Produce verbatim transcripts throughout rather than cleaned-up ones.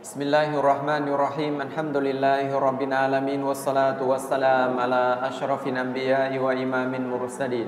بسم الله الرحمن الرحيم الحمد لله رب العالمين والصلاة والسلام على أشرف الأنبياء وإمام المرسلين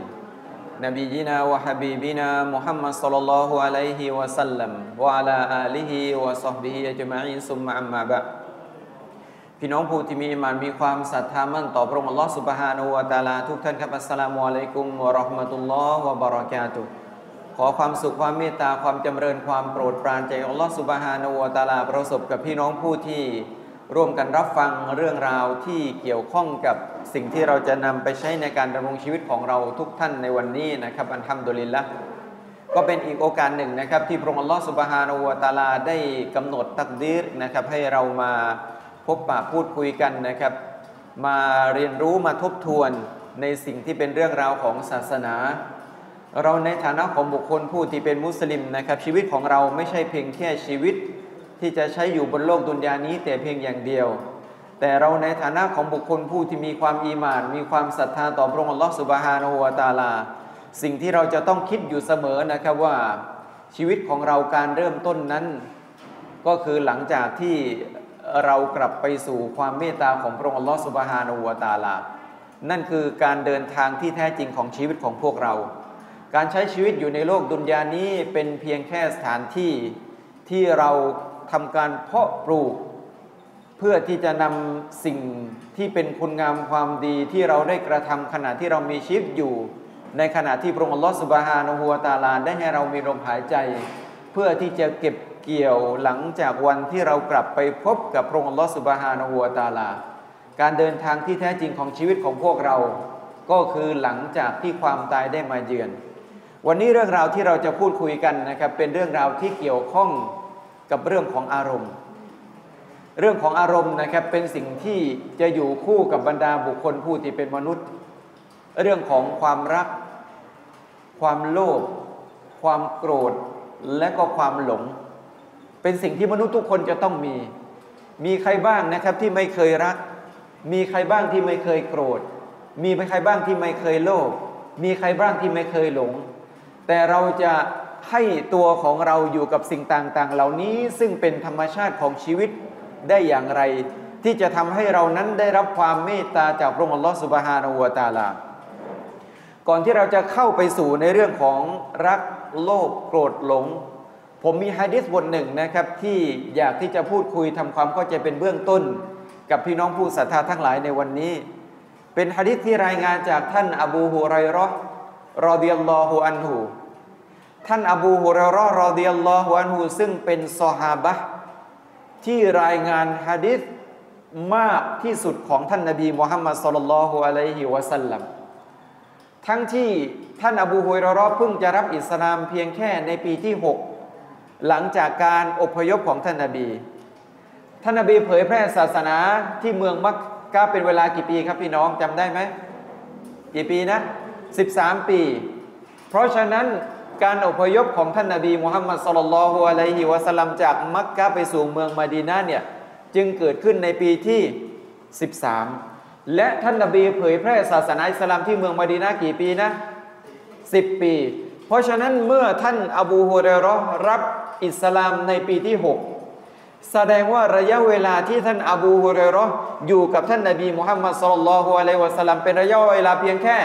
نبينا وحبيبنا محمد صلى الله عليه وسلم وعلى آله وصحبه أجمعين ثم أما بعد พี่น้องผู้ที่มีอิมานมีความศรัทธามั่นต่อพระองค์อัลลอฮฺซุบฮานะฮูวะตะอาลาทุกท่านครับอัสสลามุอะลัยกุมวะเราะห์มะตุลลอฮ์วะบะเราะกาตุฮ์ขอความสุขความเมตตาความจำเริญความโปรดปรานจากอัลลอฮฺซุบฮานะฮูวะตะอาลาประสบกับพี่น้องผู้ที่ร่วมกันรับฟังเรื่องราวที่เกี่ยวข้องกับสิ่งที่เราจะนำไปใช้ในการดำรงชีวิตของเราทุกท่านในวันนี้นะครับอัลฮัมดุลิลละห์ก็เป็นอีกโอกาสหนึ่งนะครับที่พระองค์อัลลอฮฺซุบฮานะฮูวะตะอาลาได้กำหนดตักดีรนะครับให้เรามาพบปะพูดคุยกันนะครับมาเรียนรู้มาทบทวนในสิ่งที่เป็นเรื่องราวของศาสนาเราในฐานะของบุคคลผู้ที่เป็นมุสลิมนะครับชีวิตของเราไม่ใช่เพียงแค่ชีวิตที่จะใช้อยู่บนโลกดุนยานี้แต่เพียงอย่างเดียวแต่เราในฐานะของบุคคลผู้ที่มีความอีหม่านมีความศรัทธาต่อพระองค์อัลลอฮฺซุบฮานะฮูวะตะอาลาสิ่งที่เราจะต้องคิดอยู่เสมอนะครับว่าชีวิตของเราการเริ่มต้นนั้นก็คือหลังจากที่เรากลับไปสู่ความเมตตาของพระองค์อัลลอฮฺซุบฮานะฮูวะตะอาลานั่นคือการเดินทางที่แท้จริงของชีวิตของพวกเราการใช้ชีวิตอยู่ในโลกดุนยานี้เป็นเพียงแค่สถานที่ที่เราทำการเพาะปลูกเพื่อที่จะนำสิ่งที่เป็นคุณงามความดีที่เราได้กระทำขณะที่เรามีชีวิตอยู่ในขณะที่พระองค์อัลลอฮฺซุบฮานะฮูวะตะอาลาได้ให้เรามีลมหายใจเพื่อที่จะเก็บเกี่ยวหลังจากวันที่เรากลับไปพบกับพระองค์อัลลอฮฺซุบฮานะฮูวะตะอาลาการเดินทางที่แท้จริงของชีวิตของพวกเราก็คือหลังจากที่ความตายได้มาเยือนวันนี้เรื่องราวที่เราจะพูดคุยกันนะครับเป็นเรื่องราวที่เกี่ยวข้องกับเรื่องของอารมณ์เรื่องของอารมณ์นะครับเป็นสิ่งที่จะอยู่คู่กับบรรดาบุคคลผู้ที่เป็นมนุษย์เรื่องของความรักความโลภความโกรธและก็ความหลงเป็นสิ่งที่มนุษย์ทุกคนจะต้องมีมีใครบ้างนะครับที่ไม่เคยรักมีใครบ้างที่ไม่เคยโกรธมีใครบ้างที่ไม่เคยโลภมีใครบ้างที่ไม่เคยหลงแต่เราจะให้ตัวของเราอยู่กับสิ่งต่างๆเหล่านี้ซึ่งเป็นธรรมชาติของชีวิตได้อย่างไรที่จะทำให้เรานั้นได้รับความเมตตาจากพระองค์อัลลอฮฺซุบฮานะฮูวะตะอาลาก่อนที่เราจะเข้าไปสู่ในเรื่องของรักโลภโกรธหลงผมมีหะดีษบทหนึ่งนะครับที่อยากที่จะพูดคุยทำความเข้าใจเป็นเบื้องต้นกับพี่น้องผู้ศรัทธาทั้งหลายในวันนี้เป็นหะดีษที่รายงานจากท่านอบูฮุไรเราะห์รอฎิยัลลอฮุอันฮุท่านอบูฮุไรเราะห์รอฎิยัลลอฮุอันฮุซึ่งเป็นซอฮาบะห์ที่รายงานหะดีษมากที่สุดของท่านนบีมุฮัมมัดศ็อลลัลลอฮุอะลัยฮิวะซัลลัมทั้งที่ท่านอบูฮุไรเราะห์เพิ่งจะรับอิสลามเพียงแค่ในปีที่หกหลังจากการอพยพของท่านนบีท่านนบีเผยแพร่ศาสนาที่เมืองมักกะฮ์เป็นเวลากี่ปีครับพี่น้องจำได้ไหมกี่ปีนะสิบสามปีเพราะฉะนั้นการอพยพของท่านนบีมุฮัมมัดศ็อลลัลลอฮุอะลัยฮิวะซัลลัมจากมักกะฮ์ไปสู่เมืองมะดีนะห์เนี่ยจึงเกิดขึ้นในปีที่สิบสามและท่านนบีเผยแพร่ศาสนาอิสลามที่เมืองมะดีนะห์กี่ปีนะสิบปีเพราะฉะนั้นเมื่อท่านอบูฮุไรเราะห์รับอิสลามในปีที่หกแสดงว่าระยะเวลาที่ท่านอบูฮุไรเราะห์อยู่กับท่านนบีมุฮัมมัดศ็อลลัลลอฮุอะลัยฮิวะซัลลัมเป็นระยะเวลาเพียงแค่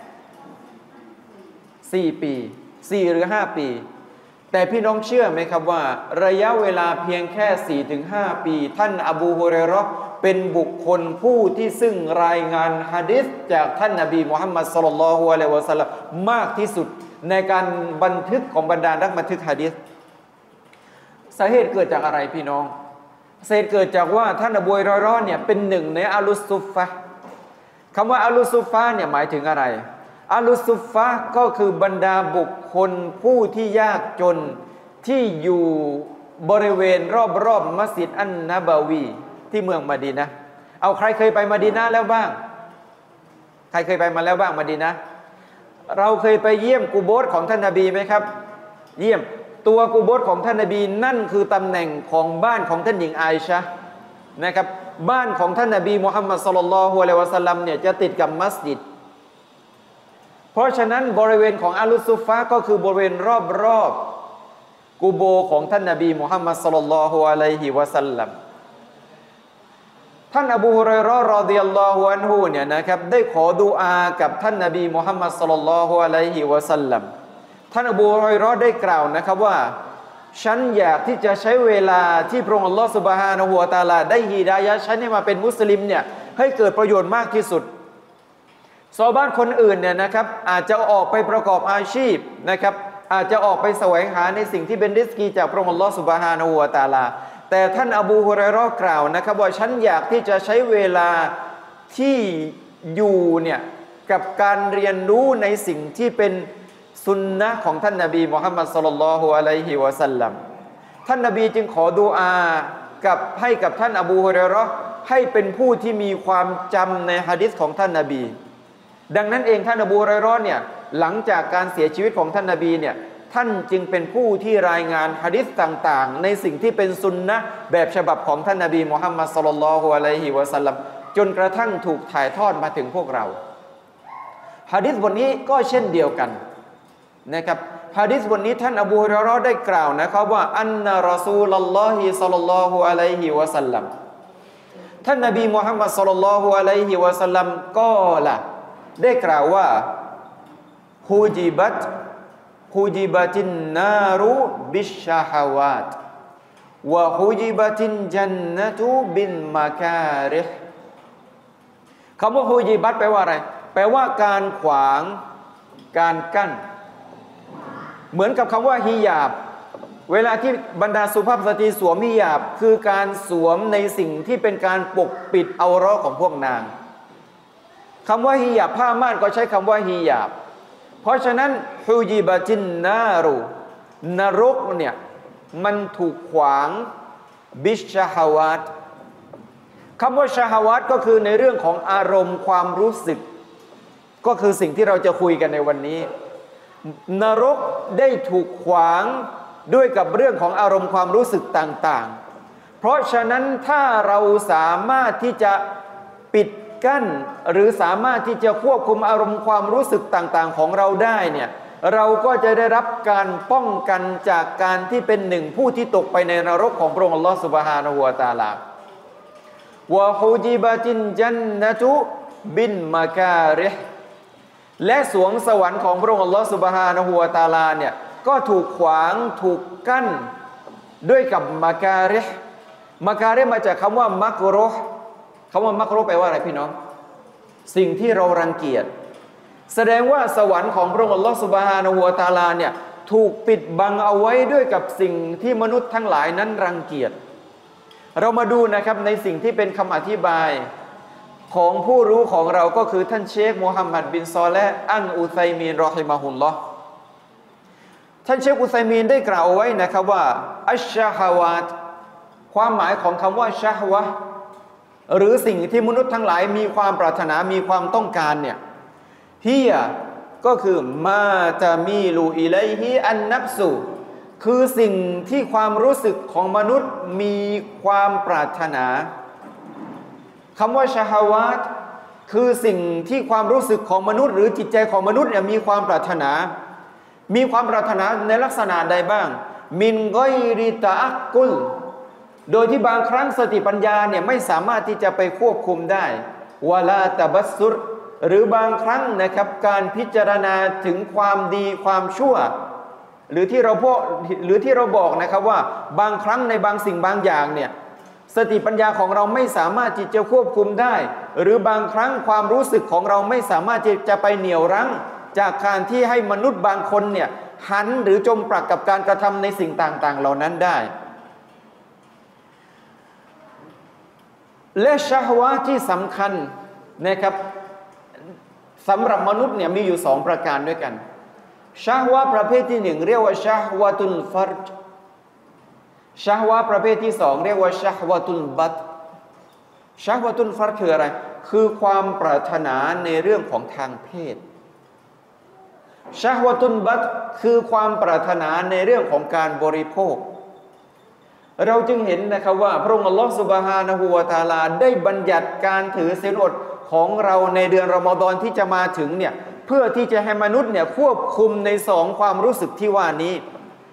สี่ปีสี่หรือห้าปีแต่พี่น้องเชื่อไหมครับว่าระยะเวลาเพียงแค่ สี่ถึงห้า ปีท่านอบูฮุไรเราะห์เป็นบุคคลผู้ที่ซึ่งรายงานหะดีษจากท่านนบีมุฮัมมัดศ็อลลัลลอฮุอะลัยฮิวะซัลลัมมากที่สุดในการบันทึกของบรรดานักบันทึกหะดีษสาเหตุเกิดจากอะไรพี่น้องสาเหตุเกิดจากว่าท่านอบูฮุไรเราะห์เนี่ยเป็นหนึ่งในอัลลุซุฟฟะห์คำว่าอัลลุซุฟฟะห์เนี่ยหมายถึงอะไรอัลลุซุฟฟะห์ก็คือบรรดาบุคคลผู้ที่ยากจนที่อยู่บริเวณรอบๆมัสยิดอันนบาวีที่เมืองมะดีนะห์เอาใครเคยไปมะดีนะห์แล้วบ้างใครเคยไปมาแล้วบ้างมะดีนะห์เราเคยไปเยี่ยมกุโบร์ของท่านนบีไหมครับเยี่ยมตัวกุโบร์ของท่านนบีนั่นคือตำแหน่งของบ้านของท่านหญิงอาอิชะห์นะครับบ้านของท่านนบีมุฮัมมัดศ็อลลัลลอฮุอะลัยฮิวะซัลลัมเนี่ยจะติดกับมัสยิดเพราะฉะนั้นบริเวณของอัลลุซุฟฟะห์ก็คือบริเวณรอบๆกูโบของท่านนบีมุฮัมมัดศ็อลลัลลอฮุอะลัยฮิวะซัลลัมท่านอบูฮุรอยเราะห์รอฎิยัลลอฮุอันฮุเนี่ยนะครับได้ขอดุอากับท่านนบีมุฮัมมัดศ็อลลัลลอฮุอะลัยฮิวะซัลลัมท่านอบูฮุรอยเราะห์ได้กล่าวนะครับว่าฉันอยากที่จะใช้เวลาที่พระองค์อัลลอฮฺซุบฮานะฮูวะตะอาลาได้ฮิดายะห์ฉันให้มาเป็นมุสลิมเนี่ยให้เกิดประโยชน์มากที่สุดซอฮาบะห์คนอื่นเนี่ยนะครับอาจจะออกไปประกอบอาชีพนะครับอาจจะออกไปแสวงหาในสิ่งที่เป็นริสกีจากพระองค์อัลลอฮฺซุบฮานะฮูวะตะอาลาแต่ท่านอบูฮุรอยเราะห์กล่าวนะครับว่าฉันอยากที่จะใช้เวลาที่อยู่เนี่ยกับการเรียนรู้ในสิ่งที่เป็นสุนนะของท่านนบีมุฮัมมัดศ็อลลัลลอฮุอะลัยฮิวะซัลลัมท่านนบีจึงขอดุอากับให้กับท่านอบูฮุรอยเราะห์ให้เป็นผู้ที่มีความจำในหะดีษของท่านนบีดังนั้นเองท่านอบูฮุรอยเราะห์เนี่ยหลังจากการเสียชีวิตของท่านนบีเนี่ยท่านจึงเป็นผู้ที่รายงานหะดีษต่างๆในสิ่งที่เป็นสุนนะแบบฉบับของท่านนบีมุฮัมมัดศ็อลลัลลอฮุอะลัยฮิวะซัลลัมจนกระทั่งถูกถ่ายทอดมาถึงพวกเราหะดีษบทนี้ก็เช่นเดียวกันนะครับหะดีษบทนี้ท่านอบูฮุรอยเราะห์ได้กล่าวนะครับว่าอันนะรอซูลุลลอฮิศ็อลลัลลอฮุอะลัยฮิวะซัลลัมท่านนบีมุฮัมมัดศ็อลลัลลอฮุอะลัยฮิวะซัลลัมก็ละได้กล่าวว่าฮูจิบัตฮูจิบัตินนารุบิชชะฮาวาตวะฮูจิบัตินญันนะตุบิลมะการิฮคำว่าฮูจิบัตแปลว่าอะไรแปลว่าการขวางการกั้นเหมือนกับคำว่าฮิญาบเวลาที่บรรดาสุภาพสตรีสวมฮิญาบคือการสวมในสิ่งที่เป็นการปกปิดเอาเราะห์ของพวกนางคำว่าฮิญาบผ้าม่านก็ใช้คำว่าฮิญาบเพราะฉะนั้นฮูจิบัตินนารุนรกเนี่ยมันถูกขวางบิชฮาวาตคำว่าชะฮาวาตก็คือในเรื่องของอารมณ์ความรู้สึกก็คือสิ่งที่เราจะคุยกันในวันนี้นรกได้ถูกขวางด้วยกับเรื่องของอารมณ์ความรู้สึกต่างๆเพราะฉะนั้นถ้าเราสามารถที่จะปิดกั้นหรือสามารถที่จะควบคุมอารมณ์ความรู้สึกต่างๆของเราได้เนี่ยเราก็จะได้รับการป้องกันจากการที่เป็นหนึ่งผู้ที่ตกไปในนรกของพระองค์อัลลอฮฺซุบฮานะฮูวะตะอาลาวะฮูจิบัตินญันนะตุบินมะการิฮและสวงสวรรค์ของพระองค์อัลลอฮฺซุบฮานะฮูวะตะอาลาเนี่ยก็ถูกขวางถูกกั้นด้วยกับมะการิฮมะการิฮมาจากคำว่ามักรุฮคำว่ามักรุฮแปลว่าอะไรพี่น้องสิ่งที่เรารังเกียจแสดงว่าสวรรค์ของพระองค์อัลลอฮฺซุบฮานะฮูวะตะอาลาเนี่ยถูกปิดบังเอาไว้ด้วยกับสิ่งที่มนุษย์ทั้งหลายนั้นรังเกียจเรามาดูนะครับในสิ่งที่เป็นคำอธิบายของผู้รู้ของเราก็คือท่านเชคมูฮัมหมัดบินซอเลห์อัลอุซัยมีนรอฮิมะฮุลลอฮ์ท่านเชคอุซัยมีนได้กล่าวไว้นะครับว่าอัชชะฮาวาตความหมายของคำว่าชะฮวะหรือสิ่งที่มนุษย์ทั้งหลายมีความปรารถนามีความต้องการเนี่ยฮียก็คือมาตามีลูอิลัยฮิอันนัฟสุคือสิ่งที่ความรู้สึกของมนุษย์มีความปรารถนาคำว่าชะฮาวาตคือสิ่งที่ความรู้สึกของมนุษย์หรือจิตใจของมนุษย์เนี่ยมีความปรารถนามีความปรารถนาในลักษณะใดบ้างมินกอยริตะอักกุลโดยที่บางครั้งสติปัญญาเนี่ยไม่สามารถที่จะไปควบคุมได้วะลาตะบัสซุรหรือบางครั้งนะครับการพิจารณาถึงความดีความชั่วหรือที่เราพวกหรือที่เราบอกนะครับว่าบางครั้งในบางสิ่งบางอย่างเนี่ยสติปัญญาของเราไม่สามารถที่จะควบคุมได้หรือบางครั้งความรู้สึกของเราไม่สามารถที่จะไปเหนี่ยวรั้งจากการที่ให้มนุษย์บางคนเนี่ยหันหรือจมปลักกับการกระทำในสิ่งต่างๆเหล่านั้นได้และชะฮวะที่สำคัญนะครับสำหรับมนุษย์เนี่ยมีอยู่สองประการด้วยกันชะฮวะประเภทที่หนึ่งเรียกว่าชะฮวะตุลฟัรจชะฮวะประเภทที่สองเรียกว่าชะฮวะตุลบัตชะฮวะตุลฟัรจคืออะไรคือความปรารถนาในเรื่องของทางเพศชะฮวะตุลบัตคือความปรารถนาในเรื่องของการบริโภคเราจึงเห็นนะครับว่าพระองค์อัลลอฮฺซุบฮานะฮูวะตะอาลาได้บัญญัติการถือศีลอดของเราในเดือนรอมฎอนที่จะมาถึงเนี่ยเพื่อที่จะให้มนุษย์เนี่ยควบคุมในสองความรู้สึกที่ว่านี้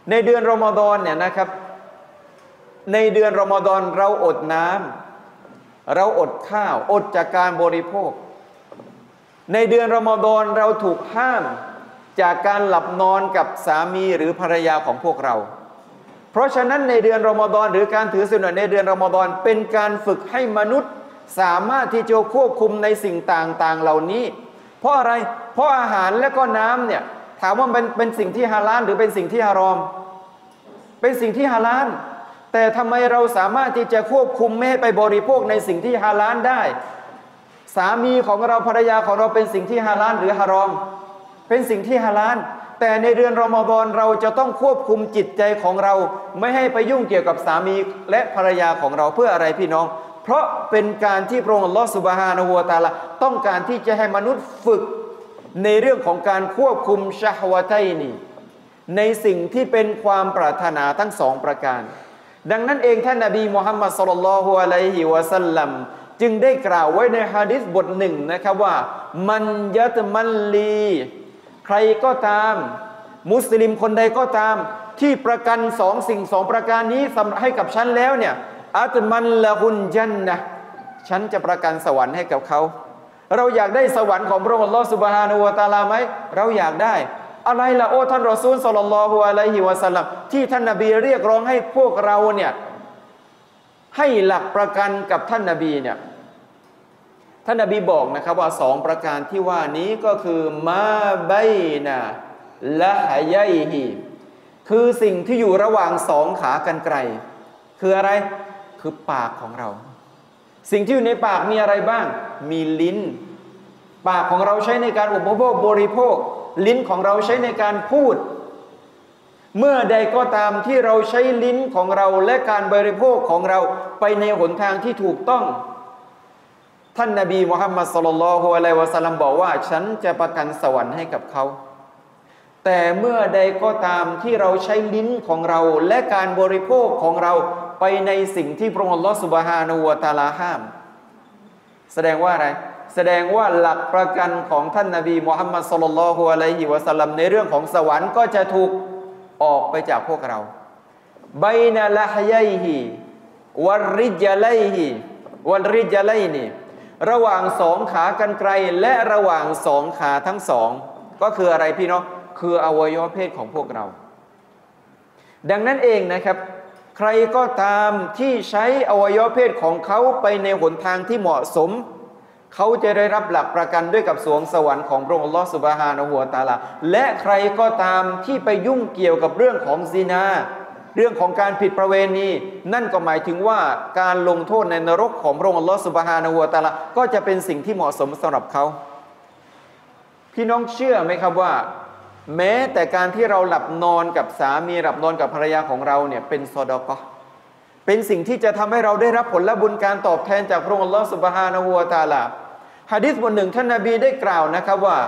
ในเดือนรอมฎอนเนี่ยนะครับในเดือนรอมฎอนเราอดน้ำเราอดข้าวอดจากการบริโภคในเดือนรอมฎอนเราถูกห้ามจากการหลับนอนกับสามีหรือภรรยาของพวกเราเพราะฉะนั้นในเดือนรอมฎอนหรือการถือศีลอดในเดือนรอมฎอนเป็นการฝึกให้มนุษย์สามารถที่จะควบคุมในสิ่งต่างๆเหล่านี้เพราะอะไรเพราะอาหารและก็น้ำเนี่ยถามว่าเป็นเป็นสิ่งที่ฮาลาลหรือเป็นสิ่งที่ฮารอมเป็นสิ่งที่ฮาลาลแต่ทำไมเราสามารถที่จะควบคุมไม่ให้ไปบริโภคในสิ่งที่ฮาลาลได้สามีของเราภรรยาของเราเป็นสิ่งที่ฮาลาลหรือฮารอมเป็นสิ่งที่ฮาลาลแต่ในเดือนรอมฎอนเราจะต้องควบคุมจิตใจของเราไม่ให้ไปยุ่งเกี่ยวกับสามีและภรรยาของเราเพื่ออะไรพี่น้องเพราะเป็นการที่พระองค์อัลลอฮฺซุบฮานะฮูวะตะอาลาต้องการที่จะให้มนุษย์ฝึกในเรื่องของการควบคุมชะฮวะตัยนีในสิ่งที่เป็นความปรารถนาทั้งสองประการดังนั้นเองท่านนบีมุฮัมมัดศ็อลลัลลอฮุอะลัยฮิวะซัลลัมจึงได้กล่าวไว้ในหะดีษบทหนึ่งนะครับว่ามันยัตมันลีใครก็ตามมุสลิมคนใดก็ตามที่ประกันสองสิ่งสองประการนี้ให้กับฉันแล้วเนี่ยอัตมันละหุนจันนะฉันจะประกันสวรรค์ให้กับเขาเราอยากได้สวรรค์ของพระองค์อัลลอฮฺซุบฮานะฮูวะตะอาลาไหมเราอยากได้อะไรล่ะโอ้ท่านรอซูลศ็อลลัลลอฮุอะลัยฮิวะซัลลัมที่ท่านนบีเรียกร้องให้พวกเราเนี่ยให้หลักประกันกับท่านนบีเนี่ยท่านนบีบอกนะครับว่าสองประการที่ว่านี้ก็คือมาบัยนะละฮะยัยฮิคือสิ่งที่อยู่ระหว่างสองขากรรไกรคืออะไรคือปากของเราสิ่งที่อยู่ในปากมีอะไรบ้างมีลิ้นปากของเราใช้ในการอุปโภคบริโภคลิ้นของเราใช้ในการพูดเมื่อใดก็ตามที่เราใช้ลิ้นของเราและการบริโภคของเราไปในหนทางที่ถูกต้องท่านนบีมุฮัมมัดศ็อลลัลลอฮุอะลัยฮิวะซัลลัมบอกว่าฉันจะประกันสวรรค์ให้กับเขาแต่เมื่อใดก็ตามที่เราใช้ลิ้นของเราและการบริโภคของเราไปในสิ่งที่พระองค์อัลลอฮฺซุบฮานะฮูวะตะอาลาห้ามแสดงว่าอะไรแสดงว่าหลักประกันของท่านนบีมุฮัมมัดศ็อลลัลลอฮุอะลัยฮิวะซัลลัมในเรื่องของสวรรค์ก็จะถูกออกไปจากพวกเราบัยนะละฮยัยฮิวัรริจลัยฮิวัรริจลัยนีระหว่างสองขากรรไกรและระหว่างสองขาทั้งสองก็คืออะไรพี่น้องคืออวัยวะเพศของพวกเราดังนั้นเองนะครับใครก็ตามที่ใช้อวัยวะเพศของเขาไปในหนทางที่เหมาะสมเขาจะได้รับหลักประกันด้วยกับสวงสวรรค์ของพระองค์อัลลอฮฺซุบฮานะฮูวะตะอาลาและใครก็ตามที่ไปยุ่งเกี่ยวกับเรื่องของซินาเรื่องของการผิดประเวณีนั่นก็หมายถึงว่าการลงโทษในนรกของพระองค์อัลลอฮฺซุบฮานะฮูวะตะอาลาก็จะเป็นสิ่งที่เหมาะสมสำหรับเขาพี่น้องเชื่อไหมครับว่าแม้แต่การที่เราหลับนอนกับสามีหลับนอนกับภรรยาของเราเนี่ยเป็นซอดาเกาะห์เป็นสิ่งที่จะทำให้เราได้รับผลและบุญการตอบแทนจากพระองค์อัลลอฮฺซุบฮานะฮูวะตะอาลาหะดีษบทหนึ่งท่านนบีได้กล่าวนะครับว่า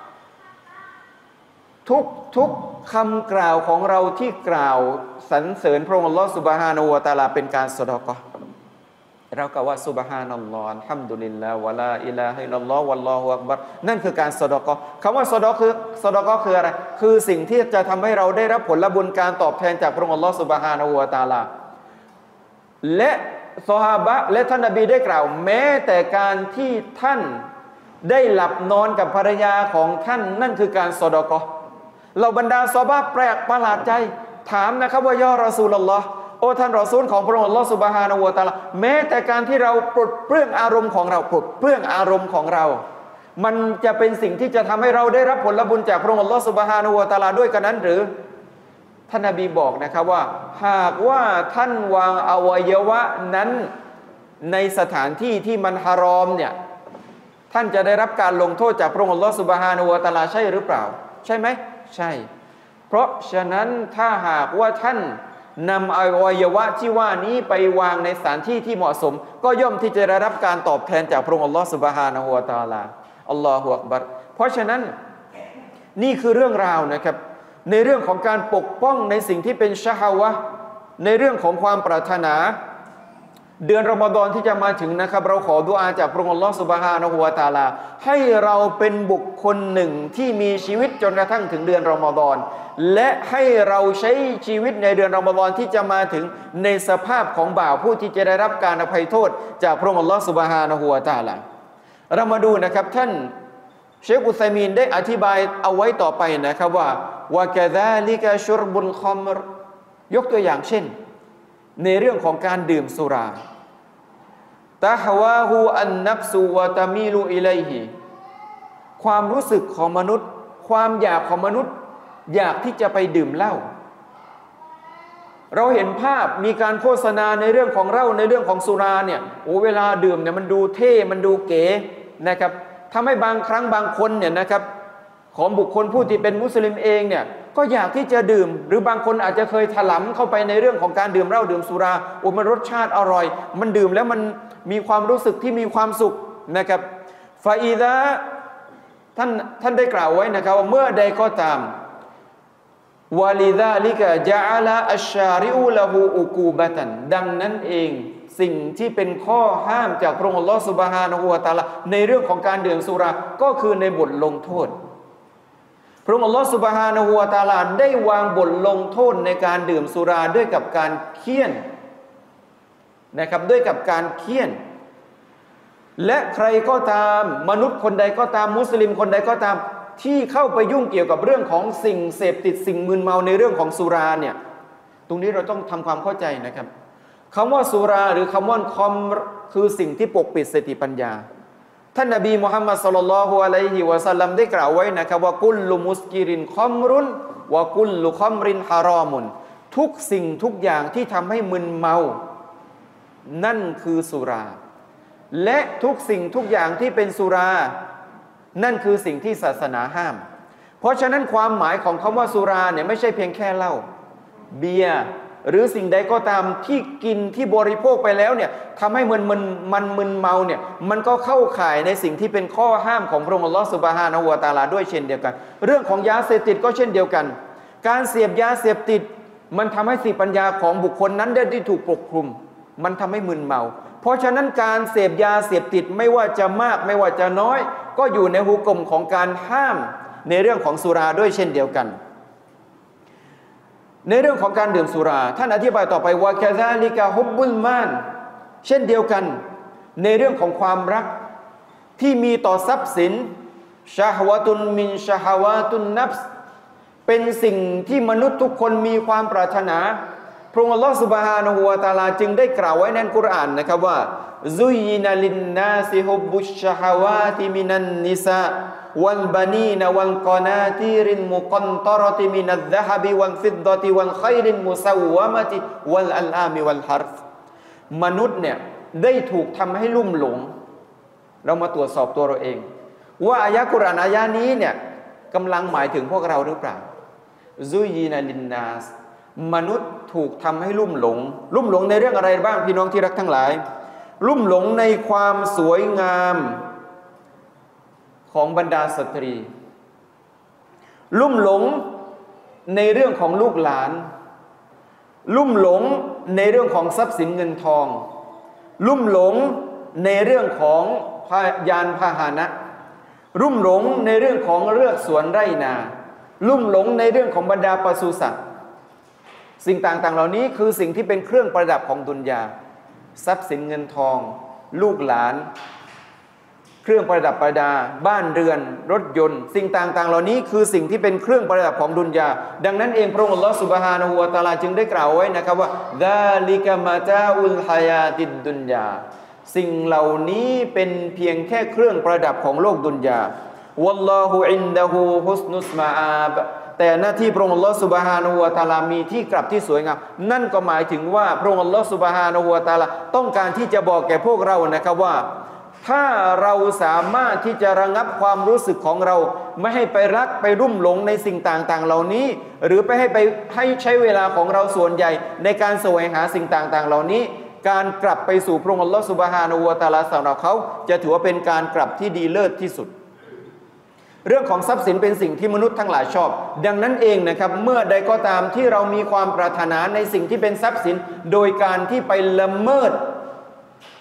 ทุกทุกคำกล่าวของเราที่กล่าวสรรเสริญพระองค์อัลลอฮฺซุบฮานะฮูวะตะอาลาเป็นการซอดาเกาะห์เรากล่าวว่าซุบฮานัลลอฮ์อัลฮัมดุลิลลาฮ์วะลาอิลาฮะอิลลัลลอฮ์วัลลอฮุอักบัรนั่นคือการซอดาเกาะห์คำว่าซอดาคือซอดาเกาะห์คืออะไรคือสิ่งที่จะทำให้เราได้รับผลและบุญการตอบแทนจากพระองค์อัลลอฮฺซุบฮานะฮูวะตะอาลาและซอฮาบะห์และท่านนบีได้กล่าวแม้แต่การที่ท่านได้หลับนอนกับภรรยาของท่านนั่นคือการซอดาเกาะห์เราบรรดาซอฮาบะห์แปลกประหลาดใจถามนะครับว่ายารอซูลุลลอฮ์โอ้ท่านรอซูลของพระองค์อัลลอฮฺซุบฮานะฮูวะตะอาลาแม้แต่การที่เราปลดเปลื้องอารมณ์ของเราปลดเปลื้องอารมณ์ของเรามันจะเป็นสิ่งที่จะทำให้เราได้รับผลบุญจากพระองค์อัลลอฮฺซุบฮานะฮูวะตะอาลาด้วยกันนั้นหรือท่านนบีบอกนะครับว่าหากว่าท่านวางอวัยวะนั้นในสถานที่ที่มันฮารอมเนี่ยท่านจะได้รับการลงโทษจากพระองค์อัลลอฮฺซุบฮานะฮูวะตะอาลาใช่หรือเปล่าใช่ไหมใช่เพราะฉะนั้นถ้าหากว่าท่านนำอวัยวะที่ว่านี้ไปวางในสถานที่ที่เหมาะสมก็ย่อมที่จะได้รับการตอบแทนจากพระองค์อัลลอฮฺซุบฮานะฮูวะตะอาลาอัลลอฮฺอักบัรเพราะฉะนั้นนี่คือเรื่องราวนะครับในเรื่องของการปกป้องในสิ่งที่เป็นชะฮาวะห์ในเรื่องของความปรารถนาเดือนรอมฎอนที่จะมาถึงนะครับเราขอดุอาจากพระองค์อัลลอฮฺซุบฮานะฮูวะตะอาลาให้เราเป็นบุคคลหนึ่งที่มีชีวิตจนกระทั่งถึงเดือนรอมฎอนและให้เราใช้ชีวิตในเดือนรอมฎอนที่จะมาถึงในสภาพของบ่าวผู้ที่จะได้รับการอภัยโทษจากพระองค์อัลลอฮฺซุบฮานะฮูวะตะอาลาเรามาดูนะครับท่านเชคอุซัยมีนได้อธิบายเอาไว้ต่อไปนะครับว่าวะกะซาลิกะชุรบุลคอมรยกตัวอย่างเช่นในเรื่องของการดื่มสุราตะฮวาฮูอันนัฟซุวะตะมีลุอิลัยฮิความรู้สึกของมนุษย์ความอยากของมนุษย์อยากที่จะไปดื่มเหล้าเราเห็นภาพมีการโฆษณาในเรื่องของเหล้าในเรื่องของสุราเนี่ยโอ้เวลาดื่มเนี่ยมันดูเท่มันดูเก๋นะครับทำให้บางครั้งบางคนเนี่ยนะครับของบุคคลผู้ที่เป็นมุสลิมเองเนี่ยก็อยากที่จะดื่มหรือบางคนอาจจะเคยถลำเข้าไปในเรื่องของการดื่มเหล้าดื่มสุราโอ้มันรสชาติอร่อยมันดื่มแล้วมันมีความรู้สึกที่มีความสุขนะครับฟาอีดะท่านท่านได้กล่าวไว้นะครับว่าเมื่อใดก็ตามวาลิซาลิกะจาอะลาอัชชาริอูละฮูอุกูบะตันดังนั้นเองสิ่งที่เป็นข้อห้ามจากพระองค์อัลลอฮฺซุบฮานะฮูวะตะอาลาในเรื่องของการดื่มสุราก็คือในบทลงโทษพระองค์อัลลอฮฺซุบฮานะฮูวะตะอาลาได้วางบทลงโทษในการดื่มสุราด้วยกับการเฆี่ยนนะครับด้วยกับการเฆี่ยนและใครก็ตามมนุษย์คนใดก็ตามมุสลิมคนใดก็ตามที่เข้าไปยุ่งเกี่ยวกับเรื่องของสิ่งเสพติดสิ่งมึนเมาในเรื่องของสุราเนี่ยตรงนี้เราต้องทำความเข้าใจนะครับคำว่าสุราหรือคำว่าคอมคือสิ่งที่ปกปิดสติปัญญาท่านนบีมุฮัมมัดศ็อลลัลลอฮุอะลัยฮิวะซัลลัมได้กล่าวไว้นะครับว่ากุลลุมุสกิรินคอมรุนวะกุลลุคอมรินฮารอมุนทุกสิ่งทุกอย่างที่ทำให้มึนเมานั่นคือสุราและทุกสิ่งทุกอย่างที่เป็นสุรานั่นคือสิ่งที่ศาสนาห้ามเพราะฉะนั้นความหมายของคำว่าสุราเนี่ยไม่ใช่เพียงแค่เหล้าเบียร์หรือสิ่งใดก็ตามที่กินที่บริโภคไปแล้วเนี่ยทำให้มันมันมันมึนเมาเนี่ยมันก็เข้าข่ายในสิ่งที่เป็นข้อห้ามของพระองค์อัลลอฮฺซุบฮานะฮูวะตะอาลาด้วยเช่นเดียวกันเรื่องของยาเสพติดก็เช่นเดียวกันการเสพยาเสพติดมันทำให้สติปัญญาของบุคคลนั้นได้ที่ถูกปกคลุมมันทำให้มึนเมาเพราะฉะนั้นการเสพยาเสพติดไม่ว่าจะมากไม่ว่าจะน้อยก็อยู่ในหุกมของการห้ามในเรื่องของสุราด้วยเช่นเดียวกันในเรื่องของการดื่มสุราท่านอธิบายต่อไปว่ากะซาลิกะฮุบบุลมานเช่นเดียวกันในเรื่องของความรักที่มีต่อทรัพย์สินชะฮวะตุนมินชะฮวาตุนนัฟส์เป็นสิ่งที่มนุษย์ทุกคนมีความปรารถนาพระองค์อัลลอฮฺซุบฮานะฮูวะตะอาลาจึงได้กล่าวไว้ในกุรอานนะครับว่าซุยนะลินนาซิฮุบบุชชะฮวาติมินันนิซาวัลบานีนวัลกอนาตีรินมุกันตรติมินัซซะฮบิวัลฟิดดะติวัลค็อยรินมุซาววะมะติวัลอัลอามิวัลฮัรฟมนุษย์เนี่ยได้ถูกทำให้ลุ่มหลงเรามาตรวจสอบตัวเราเองว่าอายะกุรอานอายะนี้เนี่ยกำลังหมายถึงพวกเราหรือเปล่าซุยนะลินนาสมนุษย์ถูกทำให้ลุ่มหลงลุ่มหลงในเรื่องอะไรบ้างพี่น้องที่รักทั้งหลายลุ่มหลงในความสวยงามของบรรดาสตรีลุ่มหลงในเรื่องของลูกหลานลุ่มหลงในเรื่องของทรัพย์สินเงินทองลุ่มหลงในเรื่องของยานพาหนะลุ่มหลงในเรื่องของเลือกสวนไร่นาลุ่มหลงในเรื่องของบรรดาปศุสัตว์สิ่งต่างๆเหล่านี้คือสิ่งที่เป็นเครื่องประดับของดุนยาทรัพย์สินเงินทองลูกหลานเครื่องประดับประดาบ้านเรือนรถยนต์สิ่งต่างๆเหล่านี้คือสิ่งที่เป็นเครื่องประดับของดุนยาดังนั้นเองพระองค์อัลลอฮฺซุบฮานะฮูวะตะอาลาจึงได้กล่าวไว้นะครับว่าซาลิกะมะตาอุลฮายาติดดุนยาสิ่งเหล่านี้เป็นเพียงแค่เครื่องประดับของโลกดุนยาวัลลอฮุอินดะฮูฮุสนุสมาอาบแต่หน้าที่พระองค์อัลลอฮฺซุบฮานะฮูวะตะอาลามีที่กลับที่สวยงามนั่นก็หมายถึงว่าพระองค์อัลลอฮฺซุบฮานะฮูวะตะอาลาต้องการที่จะบอกแก่พวกเรานะครับว่าถ้าเราสามารถที่จะระงับความรู้สึกของเราไม่ให้ไปรักไปรุ่มหลงในสิ่งต่างๆเหล่านี้หรือไปให้ไปให้ใช้เวลาของเราส่วนใหญ่ในการแสวงหาสิ่งต่างๆเหล่านี้การกลับไปสู่พระองค์อัลลอฮฺซุบฮานะฮูวะตะอาลาสำหรับเขาจะถือว่าเป็นการกลับที่ดีเลิศที่สุดเรื่องของทรัพย์สินเป็นสิ่งที่มนุษย์ทั้งหลายชอบดังนั้นเองนะครับเมื่อใดก็ตามที่เรามีความปรารถนาในสิ่งที่เป็นทรัพย์สินโดยการที่ไปละเมิด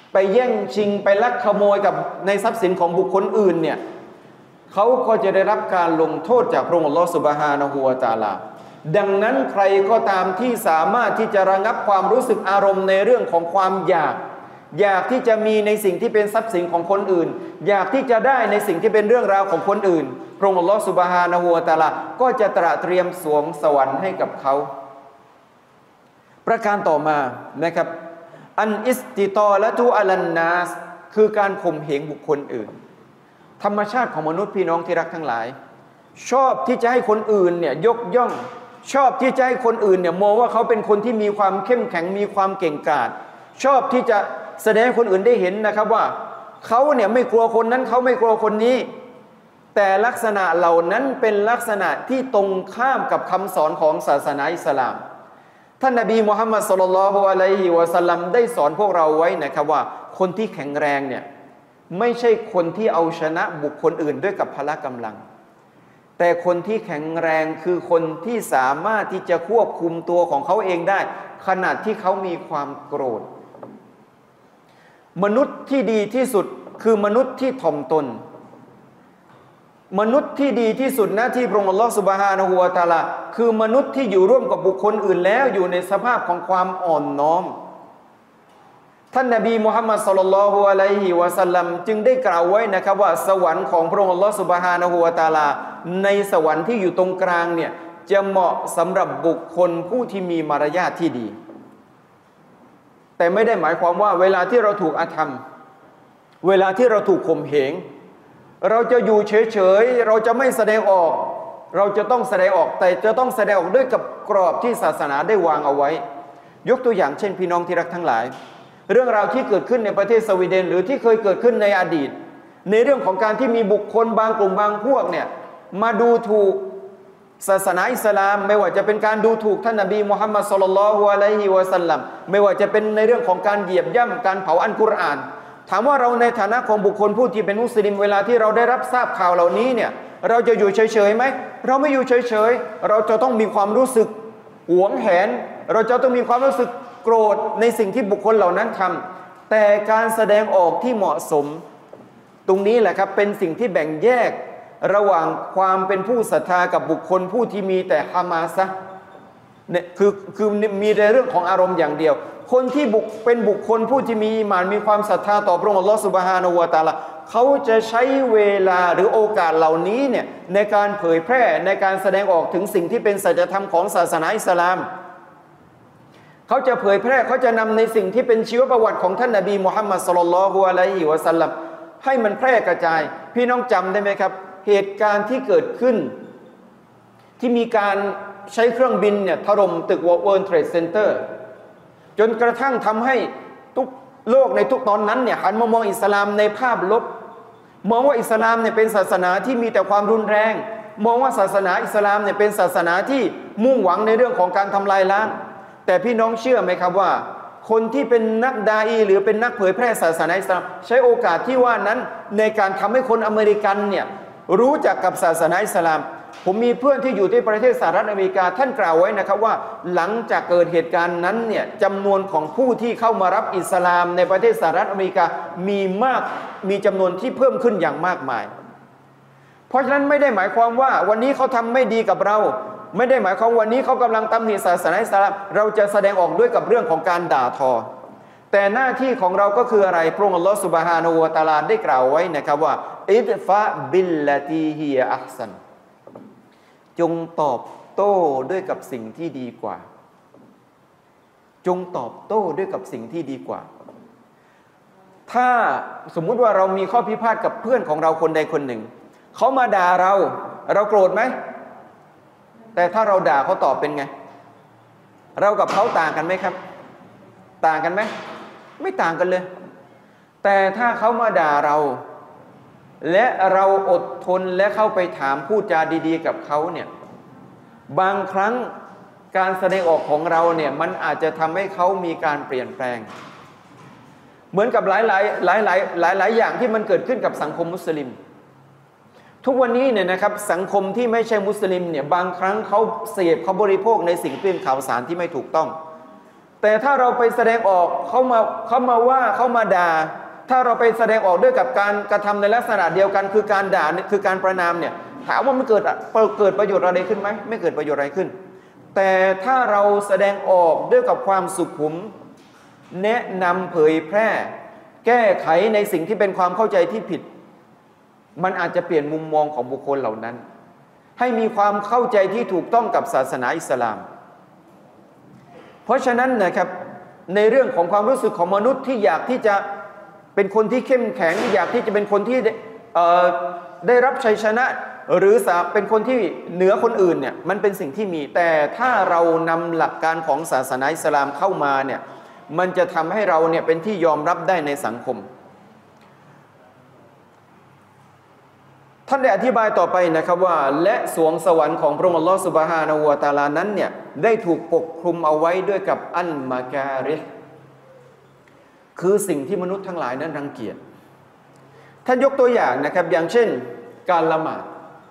ไปแย่งชิงไปลักขโมยกับในทรัพย์สินของบุคคลอื่นเนี่ยเขาก็จะได้รับการลงโทษจากพระองค์อัลลอฮฺซุบฮานะฮูวะตะอาลาดังนั้นใครก็ตามที่สามารถที่จะระงับความรู้สึกอารมณ์ในเรื่องของความอยากอยากที่จะมีในสิ่งที่เป็นทรัพย์สินของคนอื่นอยากที่จะได้ในสิ่งที่เป็นเรื่องราวของคนอื่นพระองค์อัลลอฮฺซุบฮานะฮูวะตะอาลาก็จะตระเตรียมสวงสวรรค์ให้กับเขาประการต่อมานะครับอันอิสติตอละตุอัลันนาสคือการข่มเหงบุคคลอื่นธรรมชาติของมนุษย์พี่น้องที่รักทั้งหลายชอบที่จะให้คนอื่นเนี่ยยกย่องชอบที่จะให้คนอื่นเนี่ยมองว่าเขาเป็นคนที่มีความเข้มแข็งมีความเก่งกาจชอบที่จะแสดงให้คนอื่นได้เห็นนะครับว่าเขาเนี่ยไม่กลัวคนนั้นเขาไม่กลัวคนนี้แต่ลักษณะเหล่านั้นเป็นลักษณะที่ตรงข้ามกับคำสอนของศาสนาอิสลามท่านนบีมุฮัมมัดศ็อลลัลลอฮุอะลัยฮิวะซัลลัมได้สอนพวกเราไว้นะครับว่าคนที่แข็งแรงเนี่ยไม่ใช่คนที่เอาชนะบุคคลอื่นด้วยกับพละกำลังแต่คนที่แข็งแรงคือคนที่สามารถที่จะควบคุมตัวของเขาเองได้ขณะที่เขามีความโกรธมนุษย์ที่ดีที่สุดคือมนุษย์ที่ถ่อมตนมนุษย์ที่ดีที่สุดนะที่พระองค์อัลลอฮฺซุบฮานะฮูวะตะอาลาคือมนุษย์ที่อยู่ร่วมกับบุคคลอื่นแล้วอยู่ในสภาพของความอ่อนน้อมท่านนบีมุฮัมมัดศ็อลลัลลอฮุอะลัยฮิวะซัลลัมจึงได้กล่าวไว้นะครับว่าสวรรค์ของพระองค์อัลลอฮฺซุบฮานะฮูวะตะอาลาในสวรรค์ที่อยู่ตรงกลางเนี่ยจะเหมาะสำหรับบุคคลผู้ที่มีมารยาทที่ดีแต่ไม่ได้หมายความว่าเวลาที่เราถูกอาธรรมเวลาที่เราถูกข่มเหงเราจะอยู่เฉยๆเราจะไม่แสดงออกเราจะต้องแสดงออกแต่จะต้องแสดงออกด้วยกับกรอบที่ศาสนาได้วางเอาไว้ยกตัวอย่างเช่นพี่น้องที่รักทั้งหลายเรื่องราวที่เกิดขึ้นในประเทศสวีเดนหรือที่เคยเกิดขึ้นในอดีตในเรื่องของการที่มีบุคคลบางกลุ่มบางพวกเนี่ยมาดูถูกศาสนาอิสลามไม่ว่าจะเป็นการดูถูกท่านนบีมุฮัมมัดศ็อลลัลลอฮุอะลัยฮิวะซัลลัมไม่ว่าจะเป็นในเรื่องของการเหยียบย่ำการเผาอัลกุรอานถามว่าเราในฐานะของบุคคลผู้ที่เป็นมุสลิมเวลาที่เราได้รับทราบข่าวเหล่านี้เนี่ยเราจะอยู่เฉยๆไหมเราไม่อยู่เฉยๆเราจะต้องมีความรู้สึกหวงแหนเราจะต้องมีความรู้สึกโกรธในสิ่งที่บุคคลเหล่านั้นทำแต่การแสดงออกที่เหมาะสมตรงนี้แหละครับเป็นสิ่งที่แบ่งแยกระหว่างความเป็นผู้ศรัทธากับบุคคลผู้ที่มีแต่ฮามาซะเนี่ยคือคือมีในเรื่องของอารมณ์อย่างเดียวคนที่บุกเป็นบุคคลผู้ที่มีอีหม่านมีความศรัทธาต่อพระองค์อัลลอฮฺซุบฮานะฮูวะตะอาลาเขาจะใช้เวลาหรือโอกาสเหล่านี้เนี่ยในการเผยแพร่ในการแสดงออกถึงสิ่งที่เป็นสัจธรรมของศาสนาอิสลามเขาจะเผยแพร่เขาจะนำในสิ่งที่เป็นชีวประวัติของท่านนบีมุฮัมมัดศ็อลลัลลอฮุอะลัยฮิวะซัลลัมให้มันแพร่กระจายพี่น้องจำได้ไหมครับเหตุการณ์ที่เกิดขึ้นที่มีการใช้เครื่องบินเนี่ยถล่มตึก World Trade Center จนกระทั่งทำให้ทุกโลกในทุกตอนนั้นเนี่ยหันมามองอิสลามในภาพลบมองว่าอิสลามเนี่ยเป็นศาสนาที่มีแต่ความรุนแรงมองว่าศาสนาอิสลามเนี่ยเป็นศาสนาที่มุ่งหวังในเรื่องของการทำลายล้างแต่พี่น้องเชื่อไหมครับว่าคนที่เป็นนักดาอีหรือเป็นนักเผยแพร่ศาสนาอิสลามใช้โอกาสที่ว่านั้นในการทำให้คนอเมริกันเนี่ยรู้จักกับศาสนาอิสลามผมมีเพื่อนที่อยู่ที่ประเทศสหรัฐอเมริกาท่านกล่าวไว้นะครับว่าหลังจากเกิดเหตุการณ์นั้นเนี่ยจำนวนของผู้ที่เข้ามารับอิสลามในประเทศสหรัฐอเมริกามีมากมีจำนวนที่เพิ่มขึ้นอย่างมากมายเพราะฉะนั้นไม่ได้หมายความว่าวันนี้เขาทำไม่ดีกับเราไม่ได้หมายความวันนี้เขากำลังตำหนิศาสนาอิสลามเราจะแสดงออกด้วยกับเรื่องของการด่าทอแต่หน้าที่ของเราก็คืออะไรพระองค์อัลลอฮฺซุบฮานะฮูวะตะอาลาได้กล่าวไว้นะครับว่าอิดฟะบิลลตีฮิยะอัฮซันจงตอบโต้ด้วยกับสิ่งที่ดีกว่าจงตอบโต้ด้วยกับสิ่งที่ดีกว่าถ้าสมมุติว่าเรามีข้อพิพาทกับเพื่อนของเราคนใดคนหนึ่งเขามาด่าเราเราโกรธไหมแต่ถ้าเราด่าเขาตอบเป็นไงเรากับเขาต่างกันไหมครับต่างกันไหมไม่ต่างกันเลยแต่ถ้าเขามาด่าเราและเราอดทนและเข้าไปถามพูดจาดีๆกับเขาเนี่ยบางครั้งการแสดงออกของเราเนี่ยมันอาจจะทำให้เขามีการเปลี่ยนแปลงเหมือนกับหลายๆหลายๆหลายๆอย่างที่มันเกิดขึ้นกับสังคมมุสลิมทุกวันนี้เนี่ยนะครับสังคมที่ไม่ใช่มุสลิมเนี่ยบางครั้งเขาเสพเขาบริโภคในสิ่งที่เป็นข่าวสารที่ไม่ถูกต้องแต่ถ้าเราไปแสดงออกเขามาเขามาว่าเขามาด่าถ้าเราไปแสดงออกด้วยกับการกระทำในลักษณะเดียวกันคือการด่าคือการประณามเนี่ยถามว่ามันเกิดเกิดประโยชน์อะไรขึ้นไหมไม่เกิดประโยชน์อะไรขึ้นแต่ถ้าเราแสดงออกด้วยกับความสุขุมแนะนำเผยแพร่แก้ไขในสิ่งที่เป็นความเข้าใจที่ผิดมันอาจจะเปลี่ยนมุมมองของบุคคลเหล่านั้นให้มีความเข้าใจที่ถูกต้องกับศาสนาอิสลามเพราะฉะนั้นนะครับในเรื่องของความรู้สึกของมนุษย์ที่อยากที่จะเป็นคนที่เข้มแข็งอยากที่จะเป็นคนที่ได้รับชัยชนะหรือเป็นคนที่เหนือคนอื่นเนี่ยมันเป็นสิ่งที่มีแต่ถ้าเรานำหลักการของศาสนาอิสลามเข้ามาเนี่ยมันจะทำให้เราเนี่ยเป็นที่ยอมรับได้ในสังคมท่านได้อธิบายต่อไปนะครับว่าและสวงสวรรค์ของพระองค์อัลลอฮฺซุบฮานะฮูวะตะอาลานั้นเนี่ยได้ถูกปกคลุมเอาไว้ด้วยกับอัลมาการิฮ์คือสิ่งที่มนุษย์ทั้งหลายนั้นรังเกียจท่านยกตัวอย่างนะครับอย่างเช่นการละหมาด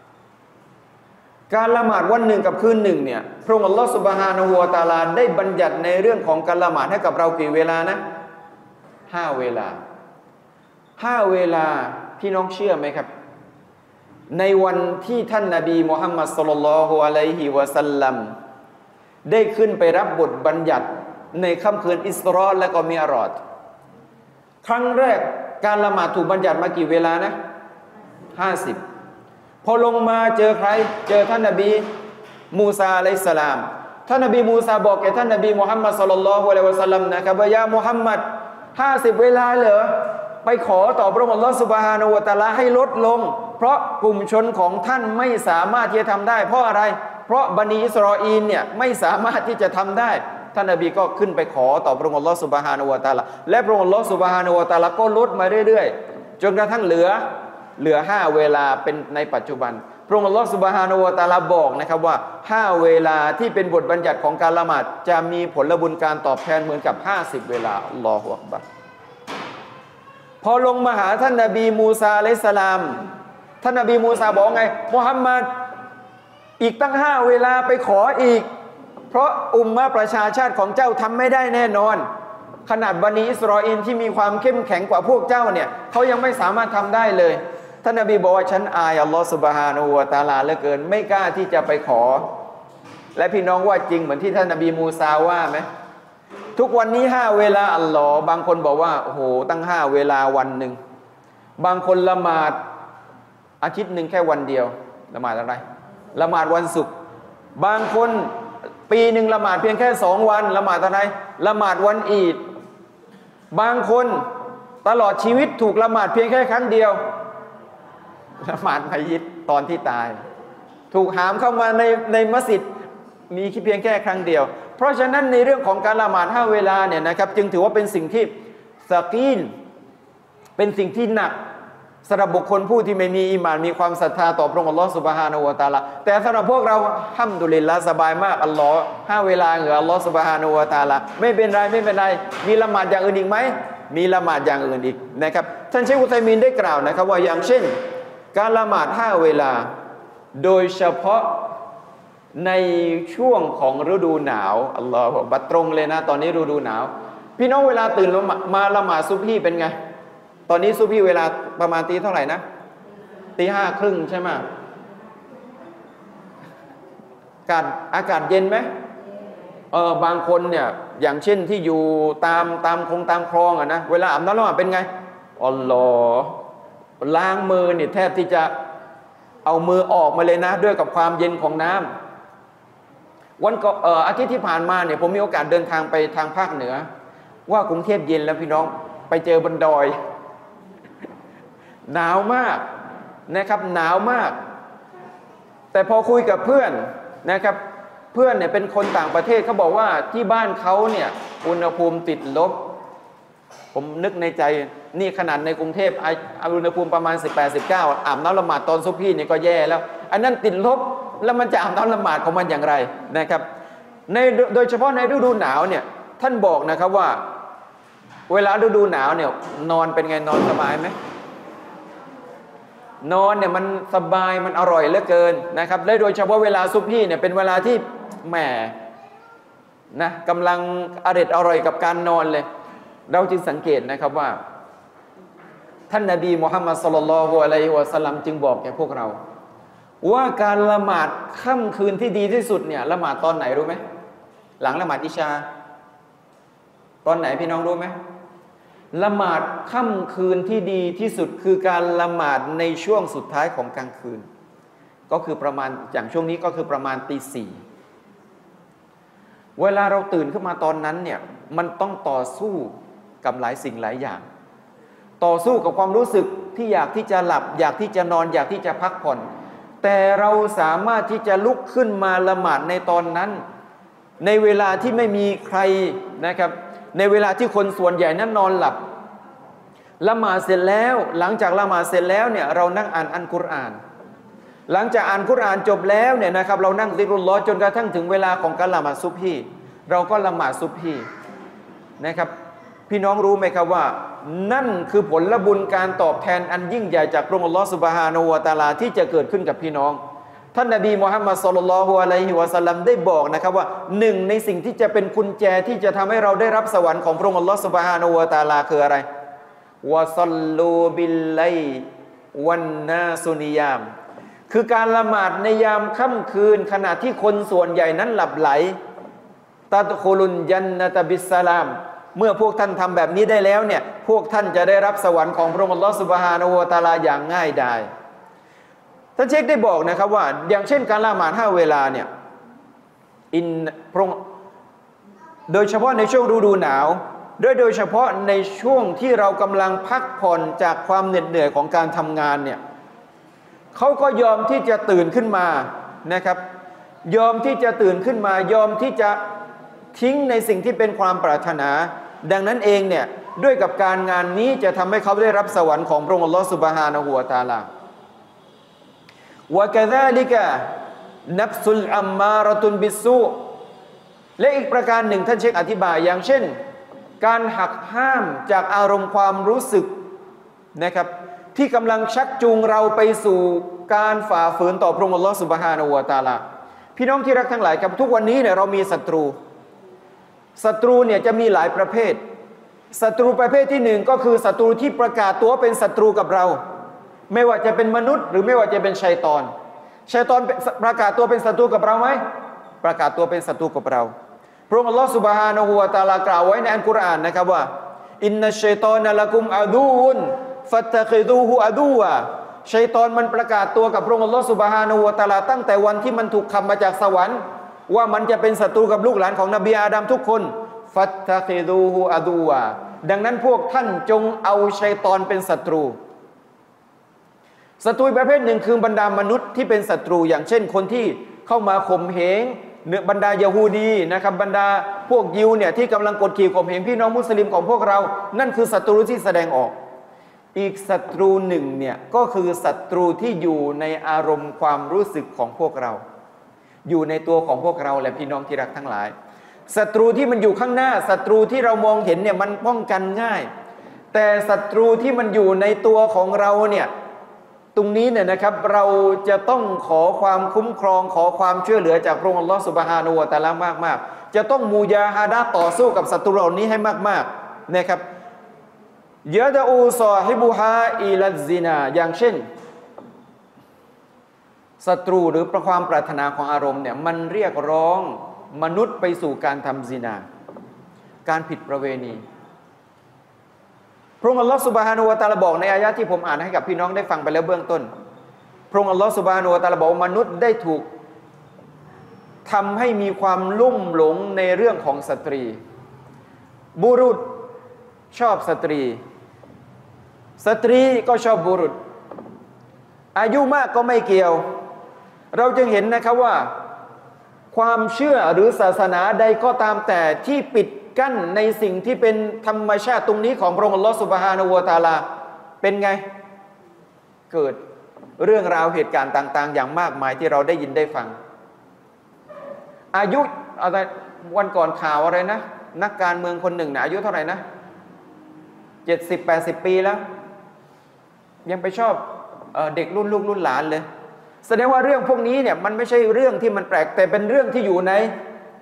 การละหมาดวันหนึ่งกับคืนหนึ่งเนี่ยพระองค์อัลลอฮฺซุบฮานะฮูวะตะอาลาได้บัญญัติในเรื่องของการละหมาดให้กับเรากี่เวลานะห้าเวลาห้าเวลาพี่น้องเชื่อไหมครับในวันที่ท่านนบีมุฮัมมัดศ็อลลัลลอฮุอะลัยฮิวะซัลลัมได้ขึ้นไปรับบทบัญญัติในค่ำคืนอิสรอและก็มิอ์ราจครั้งแรกการละหมาดถูกบัญญัติมากี่เวลานะห้าสิบพอลงมาเจอใครเจอท่านนบีมูซาอะลัยฮิสสลามท่านนบีมูซาบอกแก่ท่านนบีมุฮัมมัดศ็อลลัลลอฮุอะลัยฮิวะซัลลัมนะครับว่ายามุฮัมมัดห้าสิบเวลาเหรอไปขอต่อพระองค์อัลลอฮฺซุบฮานะฮูวะตะอาลาให้ลดลงเพราะกลุ่มชนของท่านไม่สามารถที่จะทำได้เพราะอะไรเพราะบันิอิสราอีลเนี่ยไม่สามารถที่จะทำได้ท่านนบีก็ขึ้นไปขอต่อพระองค์อัลลอฮฺซุบฮานะฮูวะตะอาลาและพระองค์อัลลอฮฺซุบฮานะฮูวะตะอาลาก็ลดมาเรื่อยๆจนกระทั่งเหลือเหลือห้าเวลาเป็นในปัจจุบันพระองค์อัลลอฮฺซุบฮานะฮูวะตะอาลาบอกนะครับว่าห้าเวลาที่เป็นบทบัญญัติของการละหมาดจะมีผลบุญการตอบแทนเหมือนกับห้าสิบเวลาอัลลอฮฺอักบัรพอลงมาหาท่านนบีมูซาอะลัยฮิสสลามท่านนบีมูซาบอกไงมุฮัมมัดอีกตั้งห้าเวลาไปขออีกเพราะอุมมะประชาชาติของเจ้าทำไม่ได้แน่นอนขนาดบันิอิสราอีลที่มีความเข้มแข็งกว่าพวกเจ้าเนี่ยเขายังไม่สามารถทำได้เลยท่านนบีบอกว่าฉันอายอัลลอฮฺซุบฮานะฮูวะตะอาลาเหลือเกินไม่กล้าที่จะไปขอและพี่น้องว่าจริงเหมือนที่ท่านนบีมูซาว่าไหมทุกวันนี้ห้าเวลาอัลลอฮ์บางคนบอกว่าโอ้โหตั้งห้าเวลาวันหนึ่งบางคนละหมาดอาทิตย์หนึ่งแค่วันเดียวละหมาดอะไรละหมาดวันศุกร์บางคนปีหนึ่งละหมาดเพียงแค่สองวันละหมาดอะไรละหมาดวันอีดบางคนตลอดชีวิตถูกละหมาดเพียงแค่ครั้งเดียวละหมาดมัยยิดตอนที่ตายถูกหามเข้ามาในในมัสยิดมีแค่เพียงแค่ครั้งเดียวเพราะฉะนั้นในเรื่องของการละหมาดห้าเวลาเนี่ยนะครับจึงถือว่าเป็นสิ่งที่ซะกีลเป็นสิ่งที่หนักสำหรับบุคคลผู้ที่ไม่มีอีหม่านมีความศรัทธาต่อพระองค์อัลลอฮฺซุบฮานะฮูวะตะอาลาแต่สำหรับพวกเราฮัมดุลิลละห์สบายมากอัลลอฮ์ห้าเวลาเหลืออัลลอฮฺซุบฮานะฮูวะตะอาลาไม่เป็นไรไม่เป็นไรมีละหมาดอย่างอื่นอีกไหมมีละหมาดอย่างอื่นอีกนะครับท่านเชคอุตัยมีนได้กล่าวนะครับว่าอย่างเช่นการละหมาดห้าเวลาโดยเฉพาะในช่วงของฤดูหนาวอัลลอฮฺบัดตรงเลยนะตอนนี้ฤดูหนาวพี่น้องเวลาตื่นมาละหมาดซุบฮีเป็นไงตอนนี้ซุบฮีเวลาประมาณตีเท่าไหร่นะตีห้าครึ่งใช่ไหมอากาศอากาศเย็นไหมเออบางคนเนี่ยอย่างเช่นที่อยู่ตามตามคงตามคลองอ่ะนะเวลาอาบน้ำละหมาดเป็นไงอัลลอฮฺล้างมือเนี่ยแทบที่จะเอามือออกมาเลยนะด้วยกับความเย็นของน้ำวันก็เอ่ออาทิตย์ที่ผ่านมาเนี่ยผมมีโอกาสเดินทางไปทางภาคเหนือว่ากรุงเทพเย็นแล้วพี่น้องไปเจอบนดอยหนาวมากนะครับหนาวมากแต่พอคุยกับเพื่อนนะครับเพื่อนเนี่ยเป็นคนต่างประเทศเขาบอกว่าที่บ้านเขาเนี่ยอุณหภูมิติดลบผมนึกในใจนี่ขนาดในกรุงเทพอุณหภูมิประมาณสิบแปด สิบเก้าอาบน้ำละหมาดตอนซุบฮีเนี่ยก็แย่แล้วอันนั้นติดลบแล้วมันจะอาบน้ำละหมาดของมันอย่างไรนะครับในโดยเฉพาะในฤดูหนาวเนี่ยท่านบอกนะครับว่าเวลาฤดูหนาวเนี่ยนอนเป็นไงนอนสบายไหมนอนเนี่ยมันสบายมันอร่อยเหลือเกินนะครับและโดยเฉพาะเวลาซุบฮีเนี่ยเป็นเวลาที่แหมนะกำลังอร็ดอร่อยกับการนอนเลยเราจึงสังเกตนะครับว่าท่านนบีมุฮัมมัดศ็อลลัลลอฮุอะลัยฮิวะซัลลัมจึงบอกแก่พวกเราว่าการละหมาดค่ำคืนที่ดีที่สุดเนี่ยละหมาดตอนไหนรู้ไหมหลังละหมาดอิชาตอนไหนพี่น้องรู้ไหมละหมาดค่ำคืนที่ดีที่สุดคือการละหมาดในช่วงสุดท้ายของกลางคืนก็คือประมาณอย่างช่วงนี้ก็คือประมาณตีสี่เวลาเราตื่นขึ้นมาตอนนั้นเนี่ยมันต้องต่อสู้กับหลายสิ่งหลายอย่างต่อสู้กับความรู้สึกที่อยากที่จะหลับอยากที่จะนอนอยากที่จะพักผ่อนแต่เราสามารถที่จะลุกขึ้นมาละหมาดในตอนนั้นในเวลาที่ไม่มีใครนะครับในเวลาที่คนส่วนใหญ่นั้นนอนหลับละหมาดเสร็จแล้วหลังจากละหมาดเสร็จแล้วเนี่ยเรานั่งอ่านอัลกุรอานหลังจากอ่านกุรอานจบแล้วเนี่ยนะครับเรานั่งซิกรุลลอฮ์จนกระทั่งถึงเวลาของการละหมาดซุบฮีเราก็ละหมาดซุบฮีนะครับพี่น้องรู้ไหมครับว่านั่นคือผลบุญการตอบแทนอันยิ่งใหญ่จากพระองค์อัลลอฮฺซุบฮานะฮูวะตะอาลาที่จะเกิดขึ้นกับพี่น้องท่านนบีมุฮัมมัดศ็อลลัลลอฮุอะลัยฮิวะซัลลัมได้บอกนะครับว่าหนึ่งในสิ่งที่จะเป็นกุญแจที่จะทำให้เราได้รับสวรรค์ของพระองค์อัลลอฮฺซุบฮานะฮูวะตะอาลาคืออะไรวะซัลลูบิลไลวันนาซุนิยามคือการละหมาดในยามค่ำคืนขณะที่คนส่วนใหญ่นั้นหลับไหลตัดคุลุนยันนะตะบิสสลามเมื่อพวกท่านทำแบบนี้ได้แล้วเนี่ยพวกท่านจะได้รับสวรรค์ของพระองค์อัลลอฮฺซุบฮานะฮูวะตะอาลาอย่างง่ายดายท่านเชคได้บอกนะครับว่าอย่างเช่นการละหมาดห้าเวลาเนี่ยอินพระองค์โดยเฉพาะในช่วงฤดูหนาวโดยโดยเฉพาะในช่วงที่เรากำลังพักผ่อนจากความเหน็ดเหนื่อยของการทำงานเนี่ยเขาก็ยอมที่จะตื่นขึ้นมานะครับยอมที่จะตื่นขึ้นมายอมที่จะทิ้งในสิ่งที่เป็นความปรารถนาดังนั้นเองเนี่ยด้วยกับการงานนี้จะทำให้เขาได้รับสวรรค์ของพระองค์อัลลอฮฺซุบฮานะฮูวะตะอาลาวะกะซาลิกะนัฟซุลอัมมาระตุนบิสซูและอีกประการหนึ่งท่านเชคอธิบายอย่างเช่นการหักห้ามจากอารมณ์ความรู้สึกนะครับที่กำลังชักจูงเราไปสู่การฝ่าฝืนต่อพระองค์อัลลอฮฺซุบฮานะฮูวะตะอาลาพี่น้องที่รักทั้งหลายครับทุกวันนี้เนี่ยเรามีศัตรูศัตรูเนี่ยจะมีหลายประเภทศัตรูประเภทที่หนึ่งก็คือศัตรูที่ประกาศตัวเป็นศัตรูกับเราไม่ว่าจะเป็นมนุษย์หรือไม่ว่าจะเป็นชัยฏอนชัยฏอนประกาศตัวเป็นศัตรูกับเราไหมประกาศตัวเป็นศัตรูกับเราพระองค์อัลลอฮฺซุบฮานะฮูวะตะอาลากล่าวไว้ในอัลกุรอานนะครับว่าอินนัชชัยฏอนละกุมอะดูวุนฟัตตะคิดูฮูอะดูวะชัยฏอนมันประกาศตัวกับพระองค์อัลลอฮฺซุบฮานะฮูวะตะอาลาตั้งแต่วันที่มันถูกขับมาจากสวรรค์ว่ามันจะเป็นศัตรูกับลูกหลานของนบีอาดัมทุกคนฟัตตะคิดูฮูอะดูวะดังนั้นพวกท่านจงเอาชัยฏอนเป็นศัตรูศัตรูประเภทหนึ่งคือบรรดามนุษย์ที่เป็นศัตรูอย่างเช่นคนที่เข้ามาข่มเหงเนื้อบรรดายะฮูดีนะครับบรรดาพวกยิวเนี่ยที่กำลังกดขี่ข่มเหงพี่น้องมุสลิมของพวกเรานั่นคือศัตรูที่แสดงออกอีกศัตรูหนึ่งเนี่ยก็คือศัตรูที่อยู่ในอารมณ์ความรู้สึกของพวกเราอยู่ในตัวของพวกเราและพี่น้องที่รักทั้งหลายศัตรูที่มันอยู่ข้างหน้าศัตรูที่เรามองเห็นเนี่ยมันป้องกันง่ายแต่ศัตรูที่มันอยู่ในตัวของเราเนี่ยตรงนี้เนี่ยนะครับเราจะต้องขอความคุ้มครองขอความช่วยเหลือจากพระองค์อัลลอฮฺซุบฮานะฮูวะตะอาลามากๆจะต้องมูยาฮาดะห์ต่อสู้กับศัตรูเหล่านี้ให้มากๆนะครับยะดะอูซอฮิบุฮาอิลัซซินาอย่างเช่นศัตรูหรือความปรารถนาของอารมณ์เนี่ยมันเรียกร้องมนุษย์ไปสู่การทำซินาการผิดประเวณีพระองค์อัลลอฮฺซุบฮานะฮูวะตะอาลาบอกในอายะที่ผมอ่านให้กับพี่น้องได้ฟังไปแล้วเบื้องต้นพระองค์อัลลอฮฺซุบฮานะฮูวะตะอาลาบอกมนุษย์ได้ถูกทำให้มีความลุ่มหลงในเรื่องของสตรีบุรุษชอบสตรีสตรีก็ชอบบุรุษอายุมากก็ไม่เกี่ยวเราจึงเห็นนะครับว่าความเชื่อหรือศาสนาใดก็ตามแต่ที่ปิดกั้นในสิ่งที่เป็นธรรมชาติตรงนี้ของพระองค์อัลลอฮฺซุบฮานะฮูวะตะอาลาเป็นไงเกิดเรื่องราวเหตุการณ์ต่างๆอย่างมากมายที่เราได้ยินได้ฟังอายุอะไรวันก่อนข่าวอะไรนะนักการเมืองคนหนึ่งนะอายุเท่าไหร่นะเจ็ดสิบแปดสิบปีแล้วยังไปชอบเอ่อเด็กรุ่นลูกรุ่นหลานเลยแสดงว่าเรื่องพวกนี้เนี่ยมันไม่ใช่เรื่องที่มันแปลกแต่เป็นเรื่องที่อยู่ใน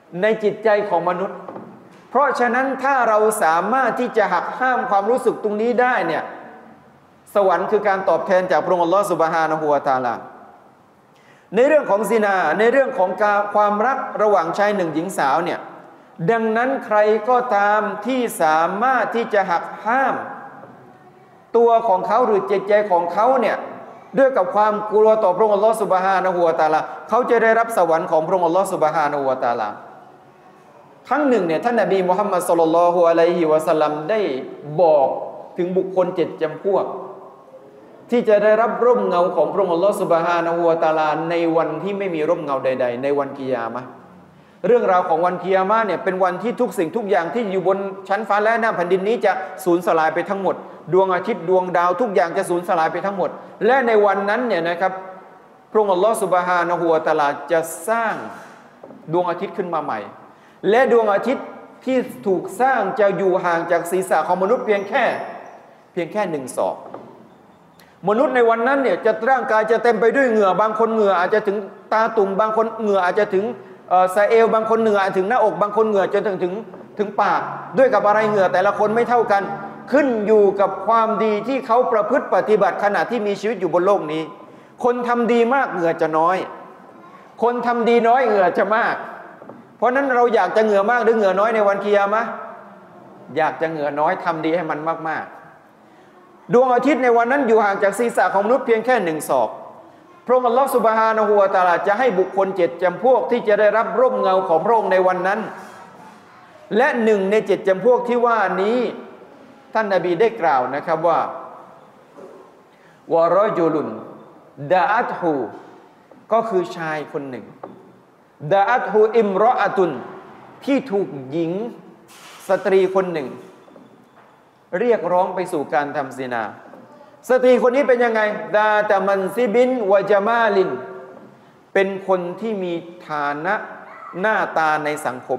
ในจิตใจของมนุษย์เพราะฉะนั้นถ้าเราสามารถที่จะหักห้ามความรู้สึกตรงนี้ได้เนี่ยสวรรค์คือการตอบแทนจากพระองค์อัลลอฮฺซุบฮานะฮูวะตะอาลาในเรื่องของซินาในเรื่องของการความรักระหว่างชายหนึ่งหญิงสาวเนี่ยดังนั้นใครก็ตามที่สามารถที่จะหักห้ามตัวของเขาหรือจิตใจของเขาเนี่ยด้วยกับความกลัวต่อพระองค์อัลลอฮฺซุบฮานะฮูวะตะอาลาเขาจะได้รับสวรรค์ของพระองค์อัลลอฮฺซุบฮานะฮูวะตะอาลาครั้งหนึ่งเนี่ยท่านนบีมุฮัมมัดศ็อลลัลลอฮุอะลัยฮิวะซัลลัมได้บอกถึงบุคคลเจ็ดจำพวกที่จะได้รับร่มเงาของพระองค์อัลลอฮฺซุบฮานะฮูวะตะอาลาในวันที่ไม่มีร่มเงาใดๆในวันกิยามะห์เรื่องราวของวันกิยามะห์เนี่ยเป็นวันที่ทุกสิ่งทุกอย่างที่อยู่บนชั้นฟ้าและน้ำแผ่นดินนี้จะสูญสลายไปทั้งหมดดวงอาทิตย์ดวงดาวทุกอย่างจะสูญสลายไปทั้งหมดและในวันนั้นเนี่ยนะครับพระองค์อัลลอฮฺซุบฮานะฮูวะตะอาลาจะสร้างดวงอาทิตย์ขึ้นมาใหม่และดวงอาทิตย์ที่ถูกสร้างจะอยู่ห่างจากศีรษะของมนุษย์เพียงแค่เพียงแค่หนึ่งศอกมนุษย์ในวันนั้นเนี่ยจะร่างกายจะเต็มไปด้วยเหงื่อบางคนเหงื่ออาจจะถึงตาตุ่มบางคนเหงื่ออาจจะถึงสะเอวบางคนเหงื่อถึงหน้าอกบางคนเหงื่อจนถึงถึงถึงปากด้วยกับอะไรเหงื่อแต่ละคนไม่เท่ากันขึ้นอยู่กับความดีที่เขาประพฤติปฏิบัติขณะที่มีชีวิตอยู่บนโลกนี้คนทำดีมากเหงื่อจะน้อยคนทำดีน้อยเหงื่อจะมากเพราะนั้นเราอยากจะเหงื่อมากหรือเหงื่อน้อยในวันกิยามะห์อยากจะเหงื่อน้อยทำดีให้มันมากๆดวงอาทิตย์ในวันนั้นอยู่ห่างจากศีรษะของมนุษย์เพียงแค่หนึ่งศอกพระองค์อัลลอฮฺซุบฮานะฮูวะตะอาลาจะให้บุคคลเจ็ดจำพวกที่จะได้รับร่มเงาของพระองค์ในวันนั้นและหนึ่งในเจ็ดจำพวกที่ว่านี้ท่านนบีได้กล่าวนะครับว่าวะรอจุลุนดะอัตฮูก็คือชายคนหนึ่งดะอัตฮูอิมรออะตุนที่ถูกหญิงสตรีคนหนึ่งเรียกร้องไปสู่การทำซินาสตรีคนนี้เป็นยังไงดาตะมันซิบินวะจามาลินเป็นคนที่มีฐานะหน้าตาในสังคม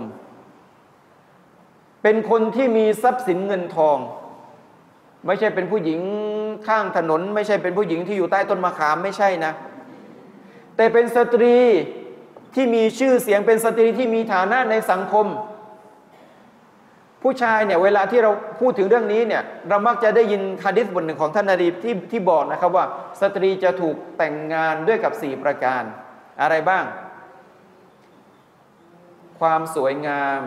เป็นคนที่มีทรัพย์สินเงินทองไม่ใช่เป็นผู้หญิงข้างถนนไม่ใช่เป็นผู้หญิงที่อยู่ใต้ต้นมะขามไม่ใช่นะแต่เป็นสตรีที่มีชื่อเสียงเป็นสตรีที่มีฐานะในสังคมผู้ชายเนี่ยเวลาที่เราพูดถึงเรื่องนี้เนี่ยเรามักจะได้ยินหะดีษบทหนึ่งของท่านนบีที่ที่บอกนะครับว่าสตรีจะถูกแต่งงานด้วยกับสี่ประการอะไรบ้างความสวยงาม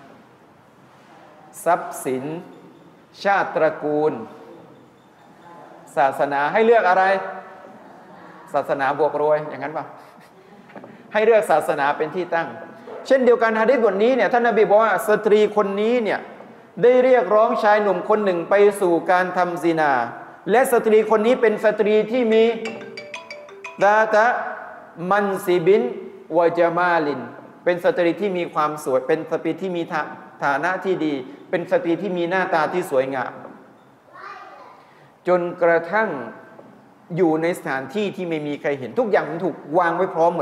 ทรัพย์สินชาติตระกูลศาสนาให้เลือกอะไรศาสนาบวกรวยอย่างนั้นป่ะให้เลือกศาสนาเป็นที่ตั้งเช่นเดียวกันหะดีษบทนี้เนี่ยท่านนบีบอกว่าสตรีคนนี้เนี่ยได้เรียกร้องชายหนุ่มคนหนึ่งไปสู่การทำซินาและสตรีคนนี้เป็นสตรีที่มีดาตะมันซิบินวะจามาลินเป็นสตรีที่มีความสวยเป็นสตรีที่มีฐานะที่ดีเป็นสตรีที่มีหน้าตาที่สวยงามจนกระทั่งอยู่ในสถานที่ที่ไม่มีใครเห็นทุกอย่างมันถูกวางไว้พร้อมหมด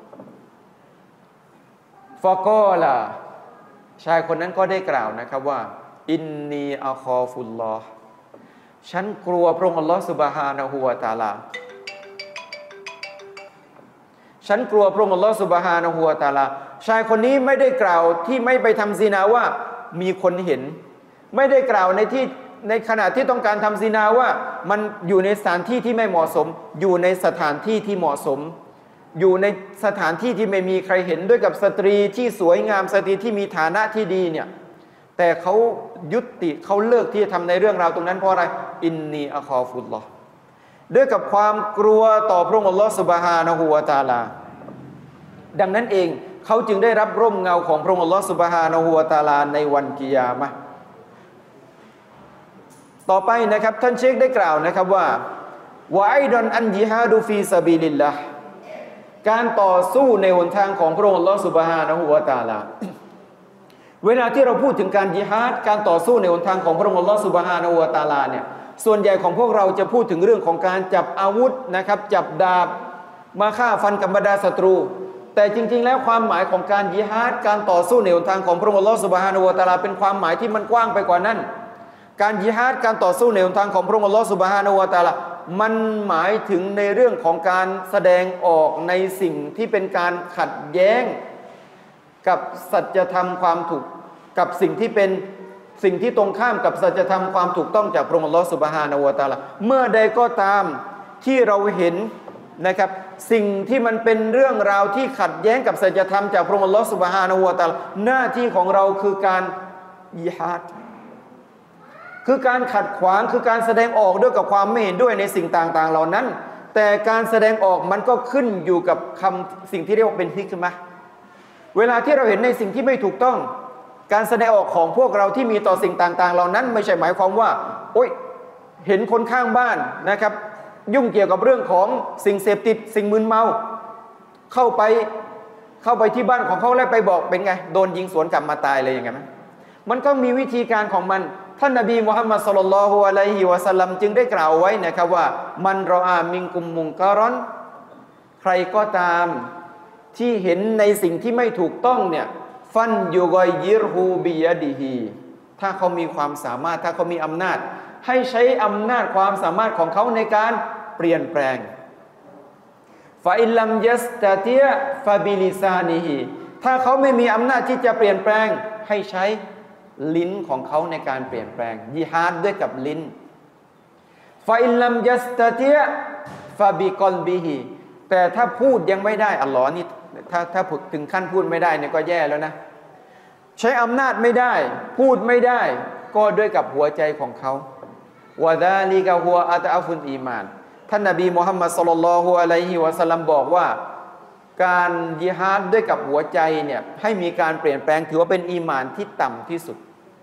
ฟะกอลาชายคนนั้นก็ได้กล่าวนะครับว่าอินนีอัคอฟุลลอฮ์ฉันกลัวพระองค์อัลลอฮ์ซุบฮานะฮูวะตะอาลาฉันกลัวพระองค์อัลลอฮ์ซุบฮานะฮูวะตะอาลาชายคนนี้ไม่ได้กล่าวที่ไม่ไปทำซินาว่ามีคนเห็นไม่ได้กล่าวในที่ในขณะที่ต้องการทำซินาว่ามันอยู่ในสถานที่ที่ไม่เหมาะสมอยู่ในสถานที่ที่เหมาะสมอยู่ในสถานที่ที่ไม่มีใครเห็นด้วยกับสตรีที่สวยงามสตรีที่มีฐานะที่ดีเนี่ยแต่เขายุติเขาเลิกที่จะทำในเรื่องราวตรงนั้นเพราะอะไรอินนีอะคอฟุลลอฮ์ด้วยกับความกลัวต่อพระองค์อัลลอฮ์ซุบฮานะฮูวะตะอาลาดังนั้นเองเขาจึงได้รับร่มเงาของพระองค์อัลลอฮ์ซุบฮานะฮูวะตะอาลาในวันกิยามะห์ต่อไปนะครับท่านเชคได้กล่าวนะครับว่าวะไอดอนอันญิฮาดูฟีซะบีลิลลาห์การต่อสู้ในหนทางของพระองค์อัลลอฮฺซุบฮานะฮูวะตะอาลาเวลาที่เราพูดถึงการญิฮาดการต่อสู้ในหนทางของพระองค์อัลลอฮฺซุบฮานะฮูวะตะอาลาเนี่ยส่วนใหญ่ของพวกเราจะพูดถึงเรื่องของการจับอาวุธนะครับจับดาบมาฆ่าฟันกับบรรดาศัตรูแต่จริงๆแล้วความหมายของการญิฮาดการต่อสู้ในหนทางของพระองค์อัลลอฮฺซุบฮานะฮูวะตะอาลาเป็นความหมายที่มันกว้างไปกว่านั้นการญิฮาดการต่อสู้ในหนทางของพระองค์อัลลอฮฺซุบฮานะฮูวะตะอาลามันหมายถึงในเรื่องของการแสดงออกในสิ่งที่เป็นการขัดแย้งกับสัจธรรมความถูกกับสิ่งที่เป็นสิ่งที่ตรงข้ามกับสัจธรรมความถูกต้องจากพระองค์อัลลอฮฺซุบฮานะฮูวะตะอาลาเมื่อใดก็ตามที่เราเห็นนะครับสิ่งที่มันเป็นเรื่องราวที่ขัดแย้งกับสัจธรรมจากพระองค์อัลลอฮฺซุบฮานะฮูวะตะอาลาหน้าที่ของเราคือการยิฮาดคือการขัดขวางคือการแสดงออกด้วยกับความไม่เห็นด้วยในสิ่งต่างๆเหล่านั้นแต่การแสดงออกมันก็ขึ้นอยู่กับคำสิ่งที่เรียกว่าเป็นฮิกมะห์เวลาที่เราเห็นในสิ่งที่ไม่ถูกต้องการแสดงออกของพวกเราที่มีต่อสิ่งต่างๆเหล่านั้นไม่ใช่หมายความว่าโอ๊ยเห็นคนข้างบ้านนะครับยุ่งเกี่ยวกับเรื่องของสิ่งเสพติดสิ่งมึนเมาเข้าไปเข้าไปที่บ้านของเขาแล้วไปบอกเป็นไงโดนยิงสวนกลับมาตายเลยอย่างไงมั้ยมันก็มีวิธีการของมันท่านนบีมุฮัมมัดศ็อลลัลลอฮุอะลัยฮิวะซัลลัมจึงได้กล่าวไว้นะครับว่ามันรออามินกุมมุงการอนใครก็ตามที่เห็นในสิ่งที่ไม่ถูกต้องเนี่ยฟันยูกอยยิรฮูบิยะดีฮีถ้าเขามีความสามารถถ้าเขามีอำนาจให้ใช้อำนาจความสามารถของเขาในการเปลี่ยนแปลงฟาอิลลัมยัสตะติยะฟาบิลิซานิฮีถ้าเขาไม่มีอำนาจที่จะเปลี่ยนแปลงให้ใช้ลิ้นของเขาในการเปลี่ยนแปลงยิฮาดด้วยกับลิ้นฟาอิลลัมยัสตะติยะฟาบิกอลบิฮีแต่ถ้าพูดยังไม่ได้อัลลอฮ์นี่ถ้าถ้าถึงขั้นพูดไม่ได้เนี่ยก็แย่แล้วนะใช้อำนาจไม่ได้พูดไม่ได้ก็ด้วยกับหัวใจของเขาวะซาลิกะฮุวะอัตอัฟุลอีมานท่านนบีมุฮัมมัดศ็อลลัลลอฮุอะลัยฮิวะซัลลัมบอกว่าการยิฮาดด้วยกับหัวใจเนี่ยให้มีการเปลี่ยนแปลงถือว่าเป็นอีหม่านที่ต่ำที่สุด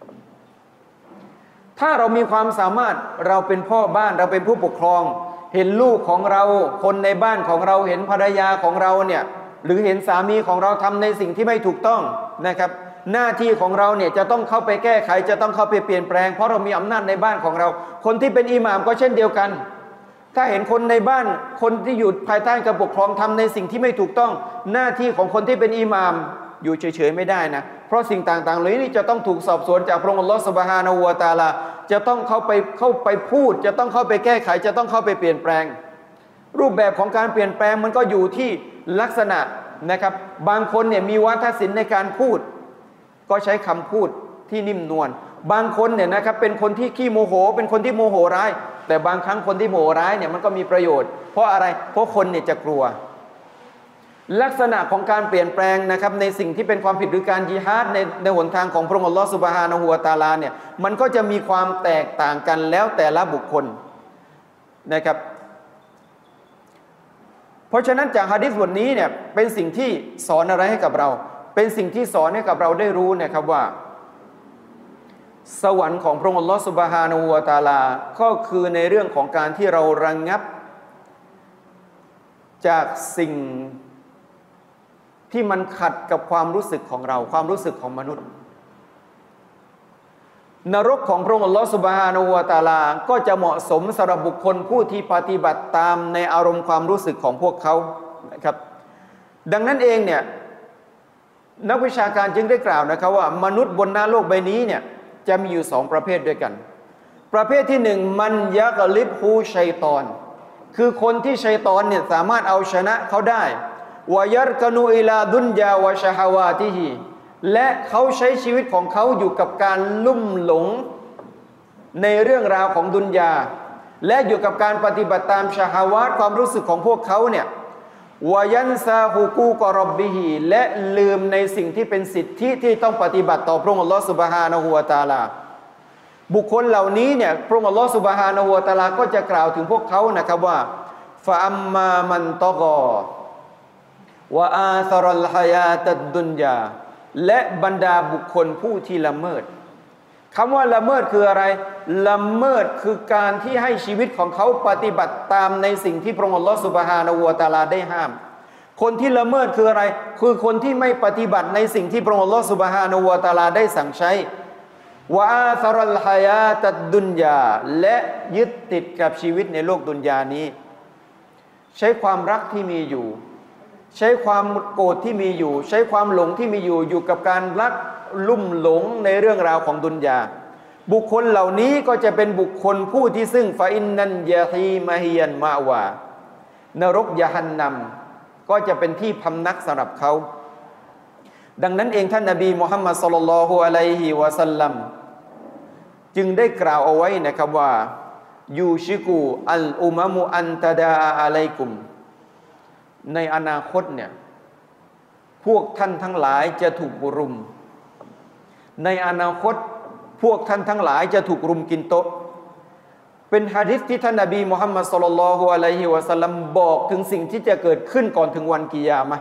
ถ้าเรามีความสามารถเราเป็นพ่อบ้านเราเป็นผู้ปกครองเห็นลูกของเราคนในบ้านของเราเห็นภรรยาของเราเนี่ยหรือเห็นสามีของเราทำในสิ่งที่ไม่ถูกต้องนะครับหน้าที่ของเราเนี่ยจะต้องเข้าไปแก้ไขจะต้องเข้าไปเปลี่ยนแปลงเพราะเรามีอำนาจในบ้านของเราคนที่เป็นอิหม่ามก็เช่นเดียวกันถ้าเห็นคนในบ้านคนที่อยู่ภายใต้การปกครองทำในสิ่งที่ไม่ถูกต้องหน้าที่ของคนที่เป็นอิหม่ามอยู่เฉยๆไม่ได้นะเพราะสิ่งต่างๆเหล่านี้จะต้องถูกสอบสวนจากพระองค์อัลลอฮฺซุบฮานะฮูวะตะอาลาจะต้องเข้าไปเข้าไปพูดจะต้องเข้าไปแก้ไขจะต้องเข้าไปเปลี่ยนแปลงรูปแบบของการเปลี่ยนแปลงมันก็อยู่ที่ลักษณะนะครับบางคนเนี่ยมีวาทศิลป์ในการพูดก็ใช้คำพูดที่นิ่มนวลบางคนเนี่ยนะครับเป็นคนที่ขี้โมโหเป็นคนที่โมโหร้ายแต่บางครั้งคนที่โมโหร้ายเนี่ยมันก็มีประโยชน์เพราะอะไรเพราะคนเนี่ยจะกลัวลักษณะของการเปลี่ยนแปลงนะครับในสิ่งที่เป็นความผิดหรือการญิฮาดในในหนทางของพระองค์อัลลอฮฺซุบฮานะฮูวะตะอาลาเนี่ยมันก็จะมีความแตกต่างกันแล้วแต่ละบุคคลนะครับเพราะฉะนั้นจากหะดีษบทนี้เนี่ยเป็นสิ่งที่สอนอะไรให้กับเราเป็นสิ่งที่สอนให้กับเราได้รู้นะครับว่าสวรรค์ของพระองค์อัลลอฮฺซุบฮานะฮูวะตะอาลาก็คือในเรื่องของการที่เราระงับจากสิ่งที่มันขัดกับความรู้สึกของเราความรู้สึกของมนุษย์นรกของพระองค์อัลลอฮฺซุบฮานะฮูวะตะอาลาก็จะเหมาะสมสำหรับบุคคลผู้ที่ปฏิบัติตามในอารมณ์ความรู้สึกของพวกเขานะครับดังนั้นเองเนี่ยนักวิชาการจึงได้กล่าวนะครับว่ามนุษย์บนหน้าโลกใบนี้เนี่ยจะมีอยู่สองประเภทด้วยกันประเภทที่หนึ่งมันยะกลิบฮูชัยฏอนคือคนที่ชัยฏอนเนี่ยสามารถเอาชนะเขาได้วะยัรกะนูอิลาดุนยาวะชะฮาวาติฮิและเขาใช้ชีวิตของเขาอยู่กับการลุ่มหลงในเรื่องราวของดุนยาและอยู่กับการปฏิบัติตามชะฮาวาตความรู้สึกของพวกเขาเนี่ยวะยันซาฮุกูกอรอบบิฮิและลืมในสิ่งที่เป็นสิทธิที่ต้องปฏิบัติต่อพระองค์อัลลอฮฺซุบฮานะฮูวะตะอาลาบุคคลเหล่านี้เนี่ยพระองค์อัลลอฮฺซุบฮานะฮูวะตะอาลาก็จะกล่าวถึงพวกเขานะครับว่าฟะอัมมามันตะกอวะอาซารัลฮายาตัดดุนยาและบรรดาบุคคลผู้ที่ละเมิดคำว่าละเมิดคืออะไรละเมิดคือการที่ให้ชีวิตของเขาปฏิบัติตามในสิ่งที่พระองค์อัลลอฮฺซุบฮานะฮูวะตะอาลาได้ห้ามคนที่ละเมิดคืออะไรคือคนที่ไม่ปฏิบัติในสิ่งที่พระองค์อัลลอฮฺซุบฮานะฮูวะตะอาลาได้สั่งใช้วะอาซารัลฮายาตัดดุนยาและยึดติดกับชีวิตในโลกดุนยานี้ใช้ความรักที่มีอยู่ใช้ความโกรธที่มีอยู่ใช้ความหลงที่มีอยู่อยู่กับการรักลุ่มหลงในเรื่องราวของดุนยาบุคคลเหล่านี้ก็จะเป็นบุคคลผู้ที่ซึ่งฟาอินนันยะฮีมะฮิยันมาวานรกยะฮันนัมก็จะเป็นที่พำนักสำหรับเขาดังนั้นเองท่านนบีมุฮัมมัดศ็อลลัลลอฮุอะลัยฮิวะซัลลัมจึงได้กล่าวเอาไว้นะครับว่ายูชิกูอัลอุมะมุอันตะดาอะลัยกุมในอนาคตเนี่ยพวกท่านทั้งหลายจะถูกรุมในอนาคตพวกท่านทั้งหลายจะถูกรุมกินโต๊ะเป็นหะดีษที่ท่านนบีมุฮัมมัดศ็อลลัลลอฮุอะลัยฮิวะซัลลัมบอกถึงสิ่งที่จะเกิดขึ้นก่อนถึงวันกิยามะห์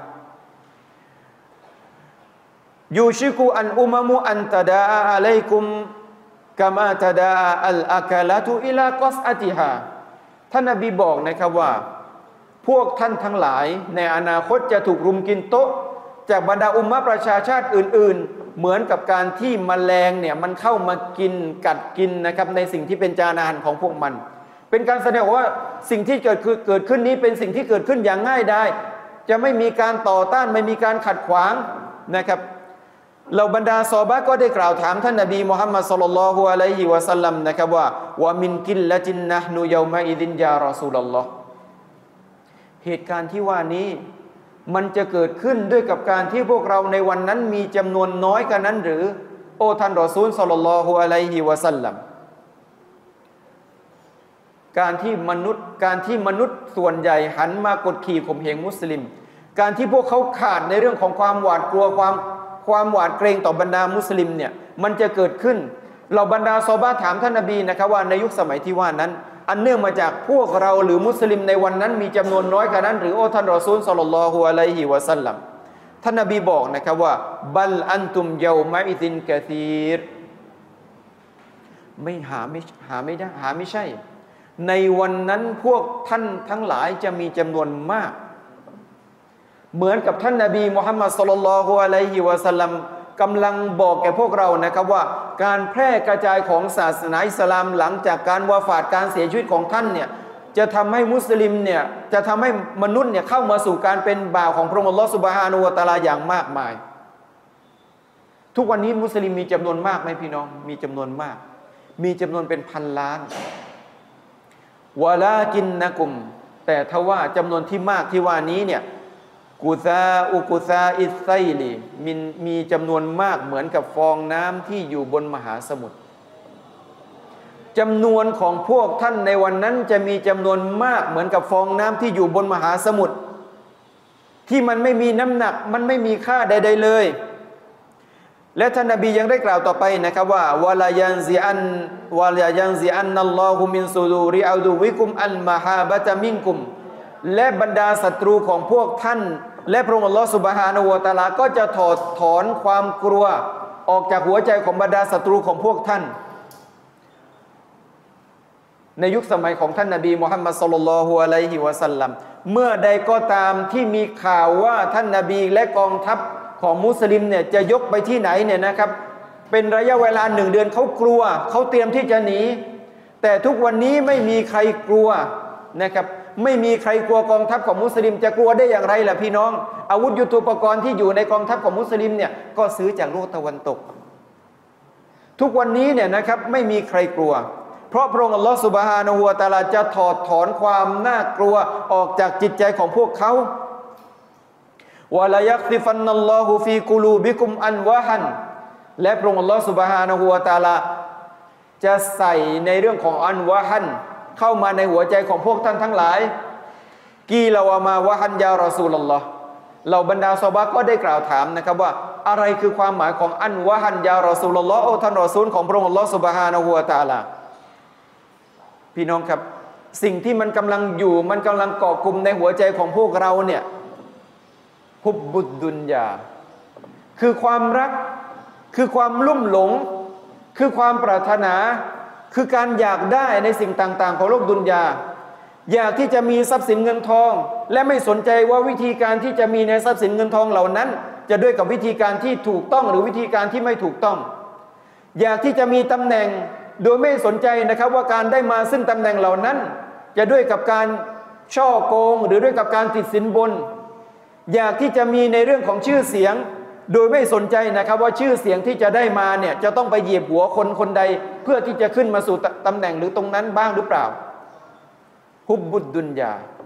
ยูชิกุอันอุมะมุอันตะดาอะลัยกุมกะมาตะดาอัลอะกะลาตุอิลากอสอะติฮาท่านนบีบอกนะครับว่าพวกท่านทั้งหลายในอนาคตจะถูกรุมกินโต๊ะจากบรรดาอุมมะประชาชาติอื่นๆเหมือนกับการที่แมลงเนี่ยมันเข้ามากินกัดกินนะครับในสิ่งที่เป็นจานอาหารของพวกมันเป็นการแสดงว่าสิ่งที่เกิดขึ้นเกิดขึ้นนี้เป็นสิ่งที่เกิดขึ้นอย่างง่ายดายจะไม่มีการต่อต้านไม่มีการขัดขวางนะครับเหล่าบรรดาซอฮาบะห์ก็ได้กล่าวถามท่านนบีมุฮัมมัดศ็อลลัลลอฮุอะลัยฮิวะซัลลัมนะครับว่าวะมินกิลละตินนะห์นูยอมะอิซินยารอซูลุลลอฮ์เหตุการณ์ที่ว่านี้มันจะเกิดขึ้นด้วยกับการที่พวกเราในวันนั้นมีจำนวนน้อยกันนั้นหรือโอ้ท่านรอซูลศ็อลลัลลอฮุอะลัยฮิวะซัลลัมการที่มนุษย์การที่มนุษย์ส่วนใหญ่หันมากดขี่ข่มเหงมุสลิมการที่พวกเขาขาดในเรื่องของความหวาดกลัวความความหวาดเกรงต่อบรรดามุสลิมเนี่ยมันจะเกิดขึ้นเราบรรดาซอฮาบะห์ถามท่านนบีนะครับว่าในยุคสมัยที่ว่านั้นอันเนื่องมาจากพวกเราหรือมุสลิมในวันนั้นมีจำนวนน้อยกันนั้นหรือโอ้ท่านรอซูลศ็อลลัลลอฮุอะลัยฮิวะซัลลัมท่านนบีบอกนะครับว่าบัลอันตุมเยามาอิซินกะซีรไม่หาไม่หาไม่ได้หาไม่ใช่ในวันนั้นพวกท่านทั้งหลายจะมีจำนวนมากเหมือนกับท่านนบีมุฮัมมัดศ็อลลัลลอฮุอะลัยฮิวะซัลลัมกำลังบอกแก่พวกเรานะครับว่าการแพร่กระจายของศาสนาอิสลามหลังจากการวาฟาตการเสียชีวิตของท่านเนี่ยจะทำให้มุสลิมเนี่ยจะทำให้มนุษย์เนี่ยเข้ามาสู่การเป็นบ่าวของพระองค์อัลเลาะห์ซุบฮานะฮูวะตะอาลาอย่างมากมายทุกวันนี้มุสลิมมีจำนวนมากไหมพี่น้องมีจำนวนมากมีจำนวนเป็นพันล้านวะลากินนะกุมแต่ทว่าจำนวนที่มากที่ว่านี้เนี่ยกุซาอุกุซาอิสไซลีมีมีจำนวนมากเหมือนกับฟองน้ำที่อยู่บนมหาสมุทรจำนวนของพวกท่านในวันนั้นจะมีจำนวนมากเหมือนกับฟองน้ำที่อยู่บนมหาสมุทรที่มันไม่มีน้ำหนักมันไม่มีค่าใดๆเลยและท่านนบียังได้กล่าวต่อไปนะครับว่าวะลายันซิอันวะลายันซิอันนัลลอฮุมินซุดูริอัดูวิกุมอัลมะฮาบะตะมินกุมและบรรดาศัตรูของพวกท่านและพระองค์อัลลอฮฺซุบฮานะฮูวะตะอาลาก็จะถอดถอนความกลัวออกจากหัวใจของบรรดาศัตรูของพวกท่านในยุคสมัยของท่านนบีมุฮัมมัดศ็อลลัลลอฮุอะลัยฮิวะซัลลัมเมื่อใดก็ตามที่มีข่าวว่าท่านนบีและกองทัพของมุสลิมเนี่ยจะยกไปที่ไหนเนี่ยนะครับเป็นระยะเวลาหนึ่งเดือนเขากลัวเขาเตรียมที่จะหนีแต่ทุกวันนี้ไม่มีใครกลัวนะครับไม่มีใครกลัวกองทัพของมุสลิมจะกลัวได้อย่างไรล่ะพี่น้องอาวุธยุทโธปกรณ์ที่อยู่ในกองทัพของมุสลิมเนี่ยก็ซื้อจากโลกตะวันตกทุกวันนี้เนี่ยนะครับไม่มีใครกลัวเพราะพระองค์อัลลอฮฺซุบฮานะฮูวะตะอาลาจะถอดถอนความน่ากลัวออกจากจิตใจของพวกเขาวะลายักซิฟันนัลลอฮุฟีกุลูบิกุมอันวะฮันและพระองค์อัลลอฮฺซุบฮานะฮูวะตะอาลาจะใส่ในเรื่องของอันวะฮันเข้ามาในหัวใจของพวกท่านทั้งหลายกีลาวามาวะฮันยารอซูลุลลอฮ์เหล่าบรรดาซอฮาบะห์ก็ได้กล่าวถามนะครับว่าอะไรคือความหมายของอันวะฮันยารอซูลุลลอฮ์โอ้ท่านรอซูลของพระองค์อัลลอฮ์ซุบฮานะฮูวะตะอาลาพี่น้องครับสิ่งที่มันกำลังอยู่มันกำลังเกาะกลุ่มในหัวใจของพวกเราเนี่ยฮุบบุดดุนยาคือความรักคือความลุ่มหลงคือความปรารถนาคือการอยากได้ในสิ่งต่างๆของโลกดุนยาอยากที่จะมีทรัพย์สินเงินทองและไม่สนใจว่าวิธีการที่จะมีในทรัพย์สินเงินทองเหล่านั้นจะด้วยกับวิธีการที่ถูกต้องหรือวิธีการที่ไม่ถูกต้องอยากที่จะมีตำแหน่งโดยไม่สนใจนะครับว่าการได้มาซึ่งตำแหน่งเหล่านั้นจะด้วยกับการช่อโกงหรือด้วยกับการติดสินบนอยากที่จะมีในเรื่องของชื่อเสียงโดยไม่สนใจนะครับว่าชื่อเสียงที่จะได้มาเนี่ยจะต้องไปเหยียบหัวคนคนใดเพื่อที่จะขึ้นมาสู่ตำแหน่งหรือตรงนั้นบ้างหรือเปล่าฮุบบุดดุนยา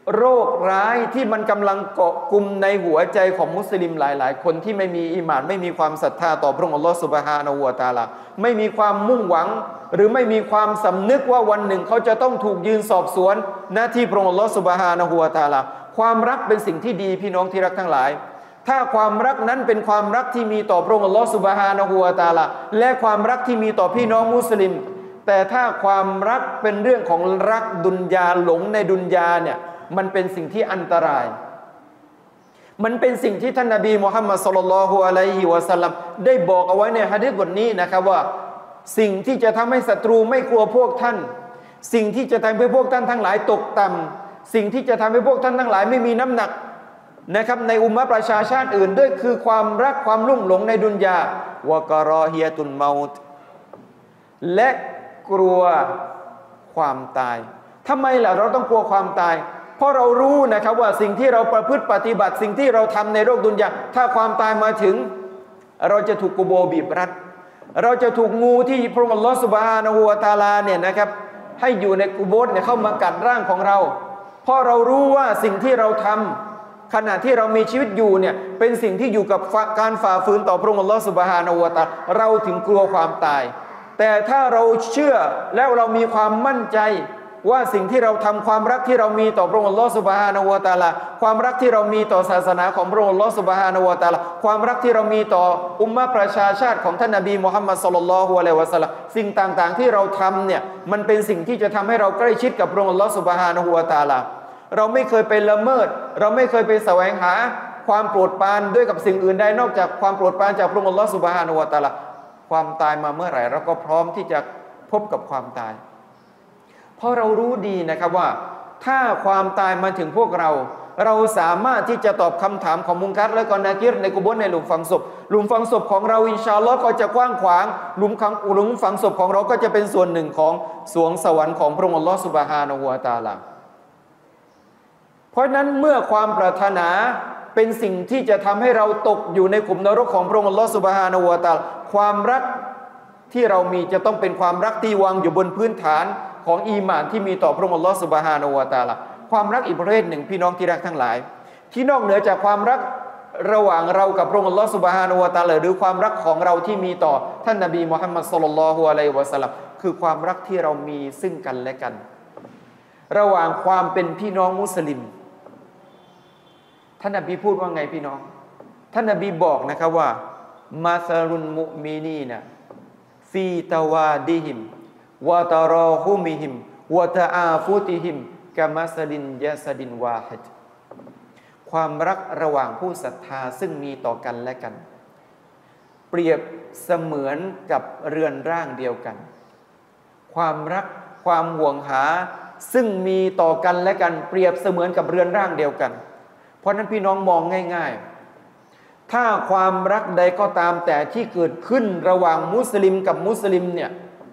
โรคร้ายที่มันกำลังเกาะกลุ่มในหัวใจของมุสลิมหลายๆคนที่ไม่มีอีหม่านไม่มีความศรัทธาต่อพระองค์อัลลอฮฺซุบฮานะฮูวะตะอาลาไม่มีความมุ่งหวังหรือไม่มีความสำนึกว่าวันหนึ่งเขาจะต้องถูกยืนสอบสวนหน้าที่พระองค์อัลลอฮฺซุบฮานะฮูวะตะอาลาความรักเป็นสิ่งที่ดีพี่น้องที่รักทั้งหลายถ้าความรักนั้นเป็นความรักที่มีต่อพระองค์อัลลอฮฺซุบฮานะฮูวะตะอาลาและความรักที่มีต่อพี่น้องมุสลิมแต่ถ้าความรักเป็นเรื่องของรักดุนยาหลงในดุนยาเนี่ยมันเป็นสิ่งที่อันตรายมันเป็นสิ่งที่ท่านนบีมุฮัมมัดศ็อลลัลลอฮุอะลัยฮิวะซัลลัมได้บอกเอาไว้ในหะดีษบทนี้นะครับว่าสิ่งที่จะทำให้ศัตรูไม่กลัวพวกท่านสิ่งที่จะทำให้พวกท่านทั้งหลายตกต่ำสิ่งที่จะทำให้พวกท่านทั้งหลายไม่มีน้ำหนักนะครับในอุมมะประชาชาติอื่นด้วยคือความรักความลุ่มหลงในดุนยาวะกะรอฮิยะตุนเมาต์และกลัวความตายทำไมล่ะเราต้องกลัวความตายเพราะเรารู้นะครับว่าสิ่งที่เราประพฤติปฏิบัติสิ่งที่เราทำในโลกดุนยาถ้าความตายมาถึงเราจะถูกกุโบบีบรัดเราจะถูกงูที่พระองค์อัลลอฮฺซุบฮานะฮูวะตะอาลาเนี่ยนะครับให้อยู่ในกุโบร์เนี่ยเข้ามากัดร่างของเราเพราะเรารู้ว่าสิ่งที่เราทำขณะที่เรามีชีวิตอยู่เนี่ยเป็นสิ่งที่อยู่กับการฝ่าฝืนต่อพระองค์อัลลอฮฺซุบฮานะฮูวะตะอาลาเราถึงกลัวความตายแต่ถ้าเราเชื่อแล้วเรามีความมั่นใจว่าสิ่งที่เราทำความรักที่เรามีต่อพระองค์อัลลอฮฺซุบฮานะฮูวะตะอาลาความรักที่เรามีต่อศาสนาของพระองค์อัลลอฮฺซุบฮานะฮูวะตะอาลาความรักที่เรามีต่ออุมมะประชาชาติของท่านนบีมุฮัมมัดศ็อลลัลลอฮุอะลัยฮิวะซัลลัมสิ่งต่างๆที่เราทำเนี่ยมันเป็นสิ่งที่จะทำให้เราใกล้ชิดกับพระองค์อัลลอฮฺซุบฮานะฮูวะตะอาลาเราไม่เคยไปละเมิดเราไม่เคยไปแสวงหาความโปรดปรานด้วยกับสิ่งอื่นใดนอกจากความโปรดปรานจากพระองค์อัลลอฮฺซุบฮานะฮูวะตะอาลาความตายมาเมื่อไหร่เราก็พร้อมที่จะพบกับความตายเพราะเรารู้ดีนะครับว่าถ้าความตายมาถึงพวกเราเราสามารถที่จะตอบคำถามของมุนกัรและก็นากิรในกุโบร์ในหลุมฝังศพหลุมฝังศพของเราอินชาอัลลอฮ์ก็จะกว้างขวางหลุมขังหลุมฝังศพของเราก็จะเป็นส่วนหนึ่งของสวงสวรรค์ของพระองค์อัลลอฮ์ซุบฮานะฮูวะตะอาลาเพราะนั้นเมื่อความปรารถนาเป็นสิ่งที่จะทำให้เราตกอยู่ในขุมนรกของพระองค์อัลลอฮ์ซุบฮานะฮูวะตะอาลาความรักที่เรามีจะต้องเป็นความรักที่วางอยู่บนพื้นฐานของอีหม่านที่มีต่อพระองค์อัลลอฮฺซุบฮานะฮูวะตะอาลาความรักอีกประเภทหนึ่งพี่น้องที่รักทั้งหลายที่นอกเหนือจากความรักระหว่างเรากับพระองค์อัลลอฮฺซุบฮานะฮูวะตะอาลาหรือความรักของเราที่มีต่อท่านนบีมุฮัมมัดศ็อลลัลลอฮุอะลัยฮิวะซัลลัมคือความรักที่เรามีซึ่งกันและกันระหว่างความเป็นพี่น้องมุสลิมท่านนบีพูดว่าไงพี่น้องท่านนบีบอกนะครับว่ามาซาลุนมุมินีนะฟีตาวาดิฮิมวะตารอฮุมิฮิมวะตะอาฟุติฮิมกะมัสลินยะซดินวาฮิดความรักระหว่างผู้ศรัทธาซึ่งมีต่อกันและกันเปรียบเสมือนกับเรือนร่างเดียวกันความรักความห่วงหาซึ่งมีต่อกันและกันเปรียบเสมือนกับเรือนร่างเดียวกันเพราะนั้นพี่น้องมองง่ายๆถ้าความรักใดก็ตามแต่ที่เกิดขึ้นระหว่างมุสลิมกับมุสลิมเนี่ย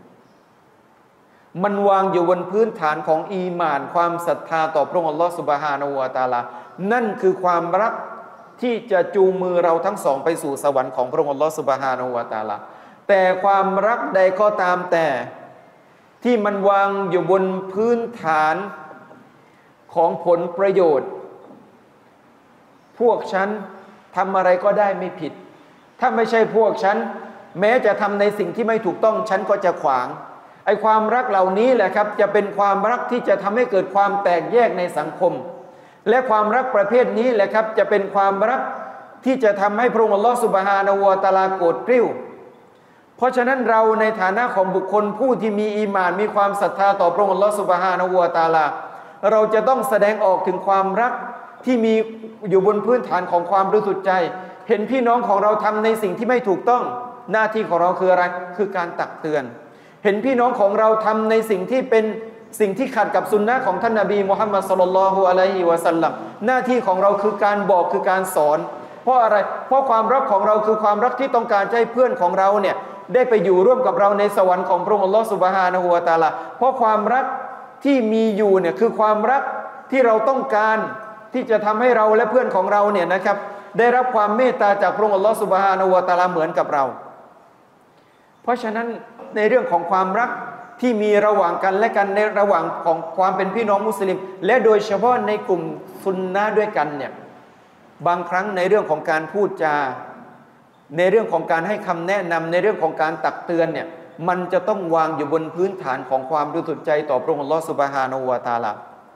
มันวางอยู่บนพื้นฐานของอีหม่านความศรัทธาต่อพระองค์อัลลอฮฺซุบฮานะฮูวะตะอาลานั่นคือความรักที่จะจูงมือเราทั้งสองไปสู่สวรรค์ของพระองค์อัลลอฮฺซุบฮานะฮูวะตะอาลาแต่ความรักใดก็ตามแต่ที่มันวางอยู่บนพื้นฐานของผลประโยชน์พวกฉันทำอะไรก็ได้ไม่ผิดถ้าไม่ใช่พวกฉันแม้จะทำในสิ่งที่ไม่ถูกต้องฉันก็จะขวางไอ้ความรักเหล่านี้แหละครับจะเป็นความรักที่จะทำให้เกิดความแตกแยกในสังคมและความรักประเภทนี้แหละครับจะเป็นความรักที่จะทำให้พระองค์อัลลอฮฺซุบฮานะฮูวะตะอาลาโกรธกริ้วเพราะฉะนั้นเราในฐานะของบุคคลผู้ที่มีอีหม่านมีความศรัทธาต่อพระองค์อัลลอฮฺซุบฮานะฮูวะตะอาลาเราจะต้องแสดงออกถึงความรักที่มีอยู่บนพื้นฐานของความบริสุทธิ์ใจเห็นพี่น้องของเราทำในสิ่งที่ไม่ถูกต้องหน้าที่ของเราคืออะไรคือการตักเตือนเห็นพี่น้องของเราทำในสิ่งที่เป็นสิ่งที่ขัดกับสุนนะของท่านนบีมุฮัมมัดศ็อลลัลลอฮุอะลัยฮิวะซัลลัมหน้าที่ของเราคือการบอกคือการสอนเพราะอะไรเพราะความรักของเราคือความรักที่ต้องการให้เพื่อนของเราเนี่ยได้ไปอยู่ร่วมกับเราในสวรรค์ของพระองค์อัลลอฮฺซุบฮานะฮูวะตะอาลาเพราะความรักที่มีอยู่เนี่ยคือความรักที่เราต้องการที่จะทำให้เราและเพื่อนของเราเนี่ยนะครับได้รับความเมตตาจากพระองค์อัลลอฮฺซุบฮานะฮูวะตะอาลาเหมือนกับเราเพราะฉะนั้นในเรื่องของความรักที่มีระหว่างกันและกันในระหว่างของความเป็นพี่น้องมุสลิมและโดยเฉพาะในกลุ่มซุนนะห์ด้วยกันเนี่ยบางครั้งในเรื่องของการพูดจาในเรื่องของการให้คำแนะนำในเรื่องของการตักเตือนเนี่ยมันจะต้องวางอยู่บนพื้นฐานของความบริสุทธิ์ใจต่อพระองค์อัลเลาะห์ซุบฮานะฮูวะตะอาลา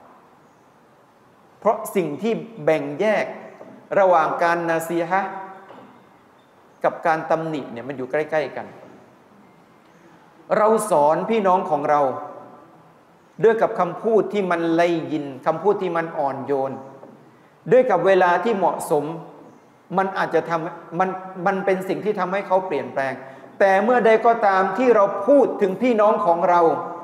เพราะสิ่งที่แบ่งแยกระหว่างการนาซีฮะห์กับการตำหนิเนี่ยมันอยู่ใกล้ๆกันเราสอนพี่น้องของเราด้วยกับคำพูดที่มันไลยินคำพูดที่มันอ่อนโยนด้วยกับเวลาที่เหมาะสมมันอาจจะทำมันมันเป็นสิ่งที่ทำให้เขาเปลี่ยนแปลงแต่เมื่อใดก็ตามที่เราพูดถึงพี่น้องของเรา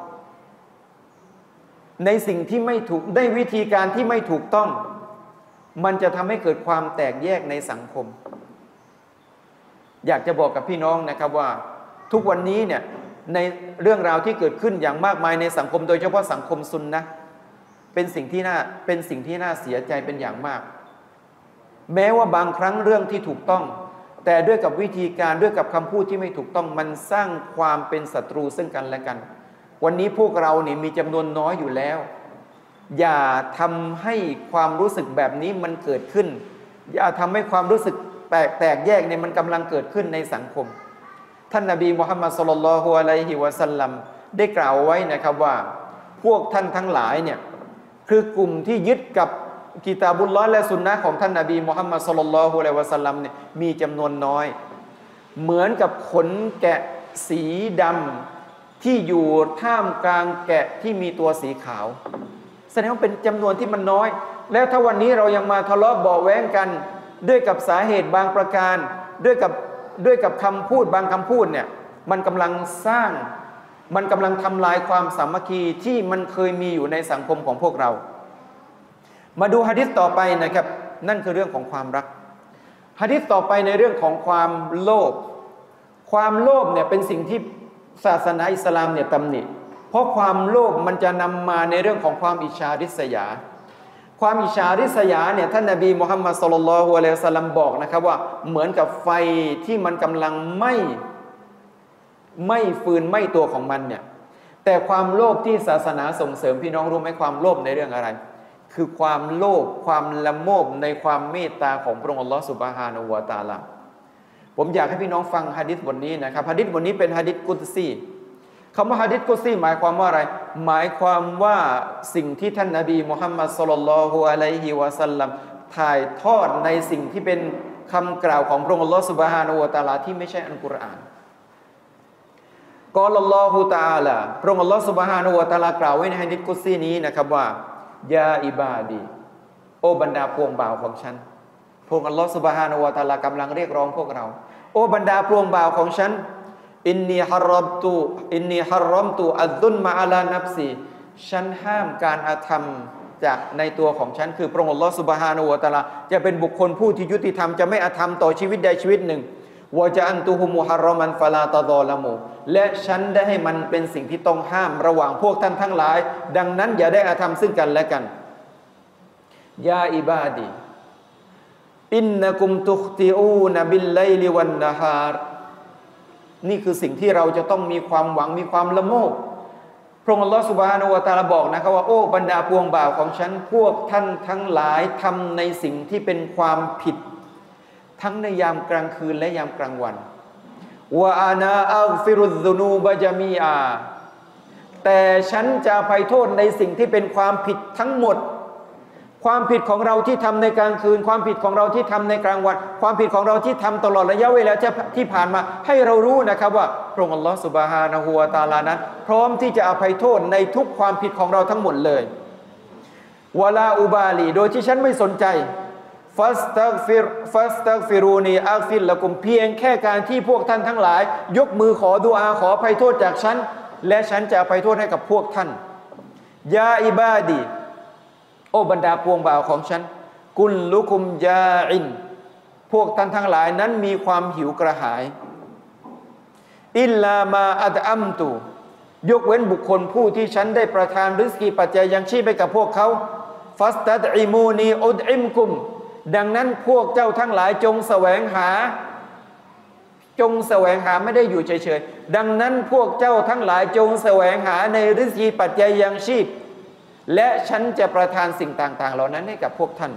ในสิ่งที่ไม่ถูกได้วิธีการที่ไม่ถูกต้องมันจะทำให้เกิดความแตกแยกในสังคมอยากจะบอกกับพี่น้องนะครับว่าทุกวันนี้เนี่ยในเรื่องราวที่เกิดขึ้นอย่างมากมายในสังคมโดยเฉพาะสังคมซุนนะห์เป็นสิ่งที่น่าเป็นสิ่งที่น่าเสียใจเป็นอย่างมากแม้ว่าบางครั้งเรื่องที่ถูกต้องแต่ด้วยกับวิธีการด้วยกับคำพูดที่ไม่ถูกต้องมันสร้างความเป็นศัตรูซึ่งกันและกันวันนี้พวกเราเนี่ยมีจำนวนน้อยอยู่แล้วอย่าทำให้ความรู้สึกแบบนี้มันเกิดขึ้นอย่าทำให้ความรู้สึกแตกแตกแยกเนี่ยมันกำลังเกิดขึ้นในสังคมท่านนบีมุฮัมมัดศ็อลลัลลอฮุอะลัยฮิวะซัลลัมได้กล่าวไว้นะครับว่าพวกท่านทั้งหลายเนี่ยคือกลุ่มที่ยึดกับกิตาบุลลอฮ์และสุนนะห์ของท่านนบีมุฮัมมัดศ็อลลัลลอฮุอะลัยฮิวะซัลลัมเนี่ยมีจำนวนน้อยเหมือนกับขนแกะสีดำที่อยู่ท่ามกลางแกะที่มีตัวสีขาวแสดงว่าเป็นจำนวนที่มันน้อยแล้วถ้าวันนี้เรายังมาทะเลาะเบาะแว้งกันด้วยกับสาเหตุบางประการด้วยกับด้วยกับคำพูดบางคำพูดเนี่ยมันกำลังสร้างมันกำลังทำลายความสามัคคีที่มันเคยมีอยู่ในสังคมของพวกเรามาดูหะดีษต่อไปนะครับนั่นคือเรื่องของความรักหะดีษต่อไปในเรื่องของความโลภความโลภเนี่ยเป็นสิ่งที่ศาสนาอิสลามเนี่ยตำหนิเพราะความโลภมันจะนำมาในเรื่องของความอิจฉาริษยาความอิจฉาริษยาเนี่ยท่านนบีมุฮัมมัดศ็อลลัลลอฮุอะลัยฮิวะซัลลัมบอกนะครับว่าเหมือนกับไฟที่มันกำลังไหม้ไหม้ฟืนไหม้ตัวของมันเนี่ยแต่ความโลภที่ศาสนาส่งเสริมพี่น้องรู้ไหมความโลภในเรื่องอะไรคือความโลภความละโมบในความเมตตาของพระองค์อัลลอฮฺซุบฮานะฮูวะตะอาลาผมอยากให้พี่น้องฟังหะดีษบทนี้นะครับหะดีษบทนี้เป็นหะดีษกุดซีคำว่าหะดีษกุดซีหมายความว่าอะไรหมายความว่าสิ่งที่ท่านนบีมุฮัมมัดศ็อลลัลลอฮุอะลัยฮิวะซัลลัมถ่ายทอดในสิ่งที่เป็นคำกล่าวของพระองค์อัลลอฮฺซุบฮานะฮูวะตะอาลาที่ไม่ใช่อัลกุรอานกอลัลลอฮุตะอาลาพระองค์อัลลอฮฺซุบฮานะฮูวะตะอาลากล่าวไว้ในหะดีษกุดซีนี้นะครับว่ายาอิบาดีโอบรรดาพวงบ่าวของฉันพระองค์อัลลอฮฺซุบฮานะฮูวะตะอาลากำลังเรียกร้องพวกเราโอบรรดาพวงบ่าวของฉันอินนีฮัรรัมตุอินนีฮัรรัมตุอัซซุลมะอะลานัฟซีฉันห้ามการอาธรรมจากในตัวของฉันคือพระองค์อัลลอฮฺซุบฮานะฮูวะตะอาลาจะเป็นบุคคลผู้ที่ยุติธรรมจะไม่อาธรรมต่อชีวิตใดชีวิตหนึ่งวะจะอันตุฮุมุฮัรรอมันฟะลาตะฎอละมูและฉันได้ให้มันเป็นสิ่งที่ต้องห้ามระหว่างพวกท่านทั้งหลายดังนั้นอย่าได้อาธรรมซึ่งกันและกันยาอิบาดีอินนะกุมตุคติอูนบิลไลลิวันนะฮารนี่คือสิ่งที่เราจะต้องมีความหวังมีความละโมบพระองค์อัลลอฮฺซุบฮานะฮูวะตะอาลาบอกนะครับว่าโอ้บรรดาพวงบ่าวของฉันพวกท่านทั้งหลายทำในสิ่งที่เป็นความผิดทั้งในยามกลางคืนและยามกลางวันวะอานาอัฆฟิรุซซุนูบะญะมีอาแต่ฉันจะอภัยโทษในสิ่งที่เป็นความผิดทั้งหมดความผิดของเราที่ทำในกลางคืนความผิดของเราที่ทำในกลางวันความผิดของเราที่ทำตลอดระยะเวลาที่ผ่านมาให้เรารู้นะครับว่าพระองค์อัลลอฮฺซุบฮานะฮูวะตะอาลานั้นพร้อมที่จะอภัยโทษในทุกความผิดของเราทั้งหมดเลยวะลาอุบาลีโดยที่ฉันไม่สนใจฟัสตักฟิรฟัสตักฟิรูนีอักฟิรละกุมเพียงแค่การที่พวกท่านทั้งหลายยกมือขอดุอาขออภัยโทษจากฉันและฉันจะอภัยโทษให้กับพวกท่านยาอิบาดีโอ้บรรดาพวงบ่าวของฉันกุลลุคุมยาอินพวกท่านทั้งหลายนั้นมีความหิวกระหายอิลลามาอัดอัมตุยกเว้นบุคคลผู้ที่ฉันได้ประทานริสกีปัจจัยยังชีพให้กับพวกเขาฟัสตัดอิมูนีอุดอิมกุมดังนั้นพวกเจ้าทั้งหลายจงแสวงหาจงแสวงหาไม่ได้อยู่เฉยๆดังนั้นพวกเจ้าทั้งหลายจงแสวงหาในริสกีปัจจัยยังชีพและฉันจะประทานสิ่งต่างๆเหล่านั้นให้กับพวกท่าน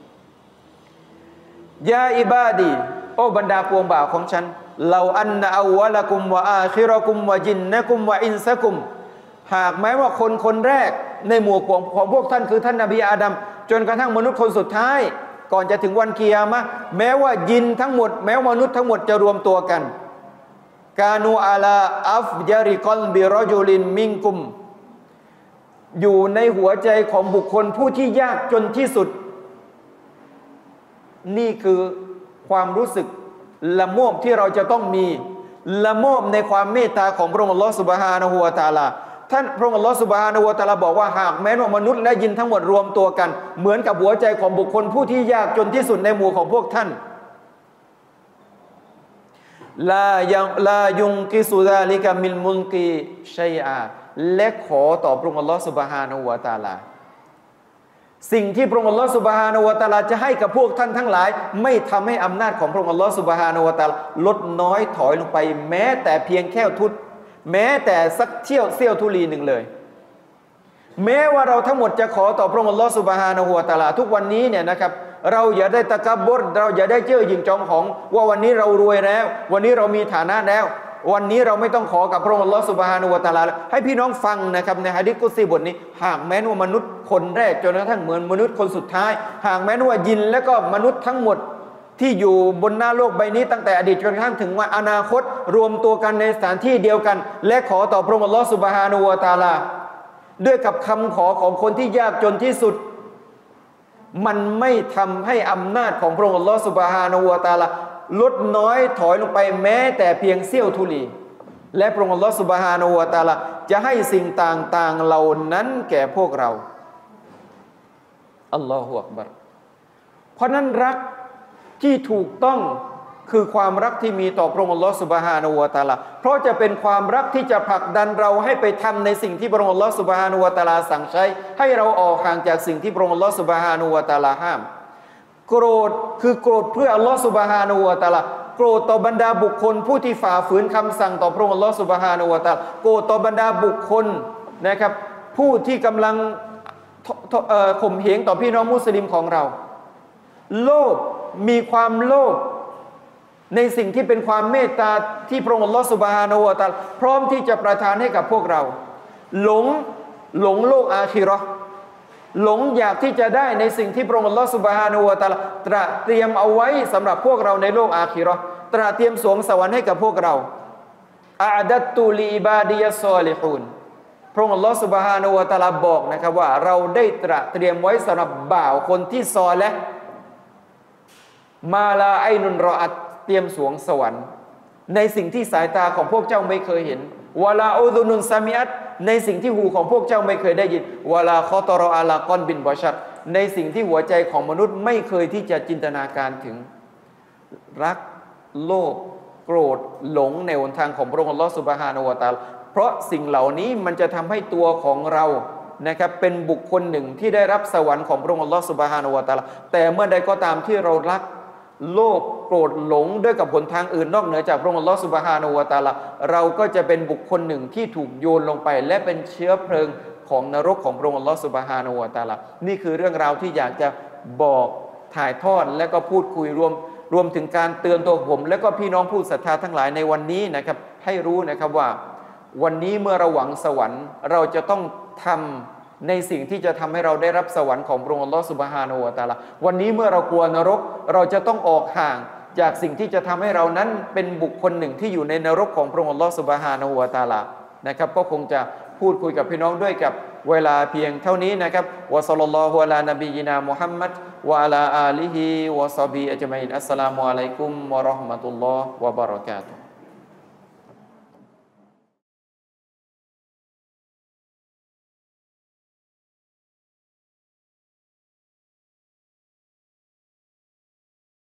ยาอิบาดีโอ้บรรดาพวงบ่าวของฉันเราอันนะอาวะละกุมวะอาคิรอกุมวะจินนะกุมวะอินซะกุมหากแม้ว่าคนคนแรกในหมู่ของของพวกท่านคือท่านนบีอาดัมจนกระทั่งมนุษย์คนสุดท้ายก่อนจะถึงวันกิยามะห์แม้ว่ายินทั้งหมดแม้ว่ามนุษย์ทั้งหมดจะรวมตัวกันกานูอาลาอัฟยาริกอลบิรอจูลินมิงกุมอยู่ในหัวใจของบุคคลผู้ที่ยากจนที่สุดนี่คือความรู้สึกละโมบที่เราจะต้องมีละโมบในความเมตตาของพระองค์อัลลอฮฺซุบฮานะฮูวะตะอาลาท่านพระองค์อัลลอฮฺซุบฮานะฮูวะตะอาลาบอกว่าหากแม้ว่ามนุษย์และยินทั้งหมดรวมตัวกันเหมือนกับหัวใจของบุคคลผู้ที่ยากจนที่สุดในหมู่ของพวกท่านลายังลายุงกิสุซาลิกามิลมุลกีชัยอาและขอต่อพระองค์อัลลอฮฺซุบฮานะฮูวะตะอาลาสิ่งที่พระองค์อัลลอฮฺซุบฮานะฮูวะตะอาลาจะให้กับพวกท่านทั้งหลายไม่ทำให้อำนาจของพระองค์อัลลอฮฺซุบฮานะฮูวะตะอาลาลดน้อยถอยลงไปแม้แต่เพียงแค่ทุตแม้แต่สักเที่ยวเสี้ยวทุลีหนึ่งเลยแม้ว่าเราทั้งหมดจะขอต่อพระองค์อัลลอฮฺซุบฮานะฮูวะตะอาลาทุกวันนี้เนี่ยนะครับเราอย่าได้ตะกับบรเราอย่าได้เจ้อหยิ่งจองของว่าวันนี้เรารวยแล้ววันนี้เรามีฐานะแล้ววันนี้เราไม่ต้องขอกับพระองค์อัลลอฮฺซุบฮานะฮูวะตะอาลาให้พี่น้องฟังนะครับในหะดีษกุดซีบทนี้หากแม้ว่ามนุษย์คนแรกจนกระทั่งเหมือนมนุษย์คนสุดท้ายหากแม้ว่ายินและก็มนุษย์ทั้งหมดที่อยู่บนหน้าโลกใบนี้ตั้งแต่อดีตจนกระทั่งถึงวันอนาคตรวมตัวกันในสถานที่เดียวกันและขอต่อพระองค์อัลลอฮฺซุบฮานะฮูวะตะอาลาด้วยกับคำขอของคนที่ยากจนที่สุดมันไม่ทำให้อำนาจของพระองค์อัลลอฮฺซุบฮานะฮูวะตะอาลาลดน้อยถอยลงไปแม้แต่เพียงเสี้ยวธุลีและพระองค์อัลลอฮฺซุบฮานะฮูวะตะอาลาจะให้สิ่งต่างๆเหล่านั้นแก่พวกเราอัลลอฮฺอักบัรเพราะนั้นรักที่ถูกต้องคือความรักที่มีต่อพระองค์อัลลอฮฺซุบฮานะฮูวะตะอาลาเพราะจะเป็นความรักที่จะผลักดันเราให้ไปทำในสิ่งที่พระองค์อัลลอฮฺซุบฮานะฮูวะตะอาลาสั่งใช้ให้เราออกห่างจากสิ่งที่พระองค์อัลลอฮฺซุบฮานะฮูวะตะอาลาห้ามโกรธคือโกรธเพื่ออัลลอฮฺซุบฮานะฮูวะตะอาลาโกรธต่อบรรดาบุคคลผู้ที่ฝ่าฝืนคำสั่งต่อพระองค์อัลลอฮฺซุบฮานะฮูวะตะอาลาโกรธต่อบรรดาบุคคลนะครับผู้ที่กำลังข่มเหงต่อพี่น้องมุสลิมของเราโลภมีความโลภในสิ่งที่เป็นความเมตตาที่พระองค์อัลลอฮฺซุบฮานะฮูวะตะอาลาพร้อมที่จะประทานให้กับพวกเราหลงหลงโลกอาคิเราะห์หลงอยากที่จะได้ในสิ่งที่พระองค์อัลลอฮฺซุบฮานะฮูวะตะอาลาตระเตรียมเอาไว้สำหรับพวกเราในโลกอาคิเราะห์ตระเตรียมสวงสวรรค์ให้กับพวกเราอาดัตตุลีอิบาดิยัสซอลิฮูนพระองค์อัลลอฮฺซุบฮานะฮูวะตะอาลาบอกนะครับว่าเราได้ตระเตรียมไว้สำหรับบ่าวคนที่ซอลิห์มาลาไอนุนรออัตเตรียมสวงสวรรค์ในสิ่งที่สายตาของพวกเจ้าไม่เคยเห็นวะลาอูดุนุนซามิอัตในสิ่งที่หูของพวกเจ้าไม่เคยได้ยินวะลาคอตรออาลากอนบินบอชัดในสิ่งที่หัวใจของมนุษย์ไม่เคยที่จะจินตนาการถึงรักโลภโกรธหลงในหนทางของพระองค์อัลลอฮฺซุบฮานะฮูวะตะอาลาเพราะสิ่งเหล่านี้มันจะทำให้ตัวของเรานะครับเป็นบุคคลหนึ่งที่ได้รับสวรรค์ของพระองค์อัลลอฮฺซุบฮานะฮูวะตะอาลาแต่เมื่อใดก็ตามที่เรารักโลภโกรธหลงด้วยกับหนทางอื่นนอกเหนือจากพระองค์อัลลอฮฺซุบฮานะฮูวะตะอาลาเราก็จะเป็นบุคคลหนึ่งที่ถูกโยนลงไปและเป็นเชื้อเพลิงของนรกของพระองค์อัลลอฮฺซุบฮานะฮูวะตะอาลานี่คือเรื่องราวที่อยากจะบอกถ่ายทอดและก็พูดคุยรวมรวมถึงการเตือนตัวผมและก็พี่น้องผู้ศรัทธาทั้งหลายในวันนี้นะครับให้รู้นะครับว่าวันนี้เมื่อเราหวังสวรรค์เราจะต้องทำในสิ่งที่จะทำให้เราได้รับสวรรค์ของพระองค์อัลลอฮฺซุบฮานะฮูวะตะอาลาวันนี้เมื่อเรากลัวนรกเราจะต้องออกห่างจากสิ่งที่จะทำให้เรานั้นเป็นบุคคลหนึ่งที่อยู่ในนรกของพระองค์อัลลอฮฺซุบฮานะฮูวะตะอาลานะครับก็คงจะพูดคุยกับพี่น้องด้วยกับเวลาเพียงเท่านี้นะครับวะศ็อลลัลลอฮุอะลานบียินามุฮัมมัดวะอะลาอาลิฮิวะศอฮบิอัจมัยนอัสสลามุอะลัยกุมวะเราะห์มะตุลลอฮ์วะบะเราะกาตุฮ์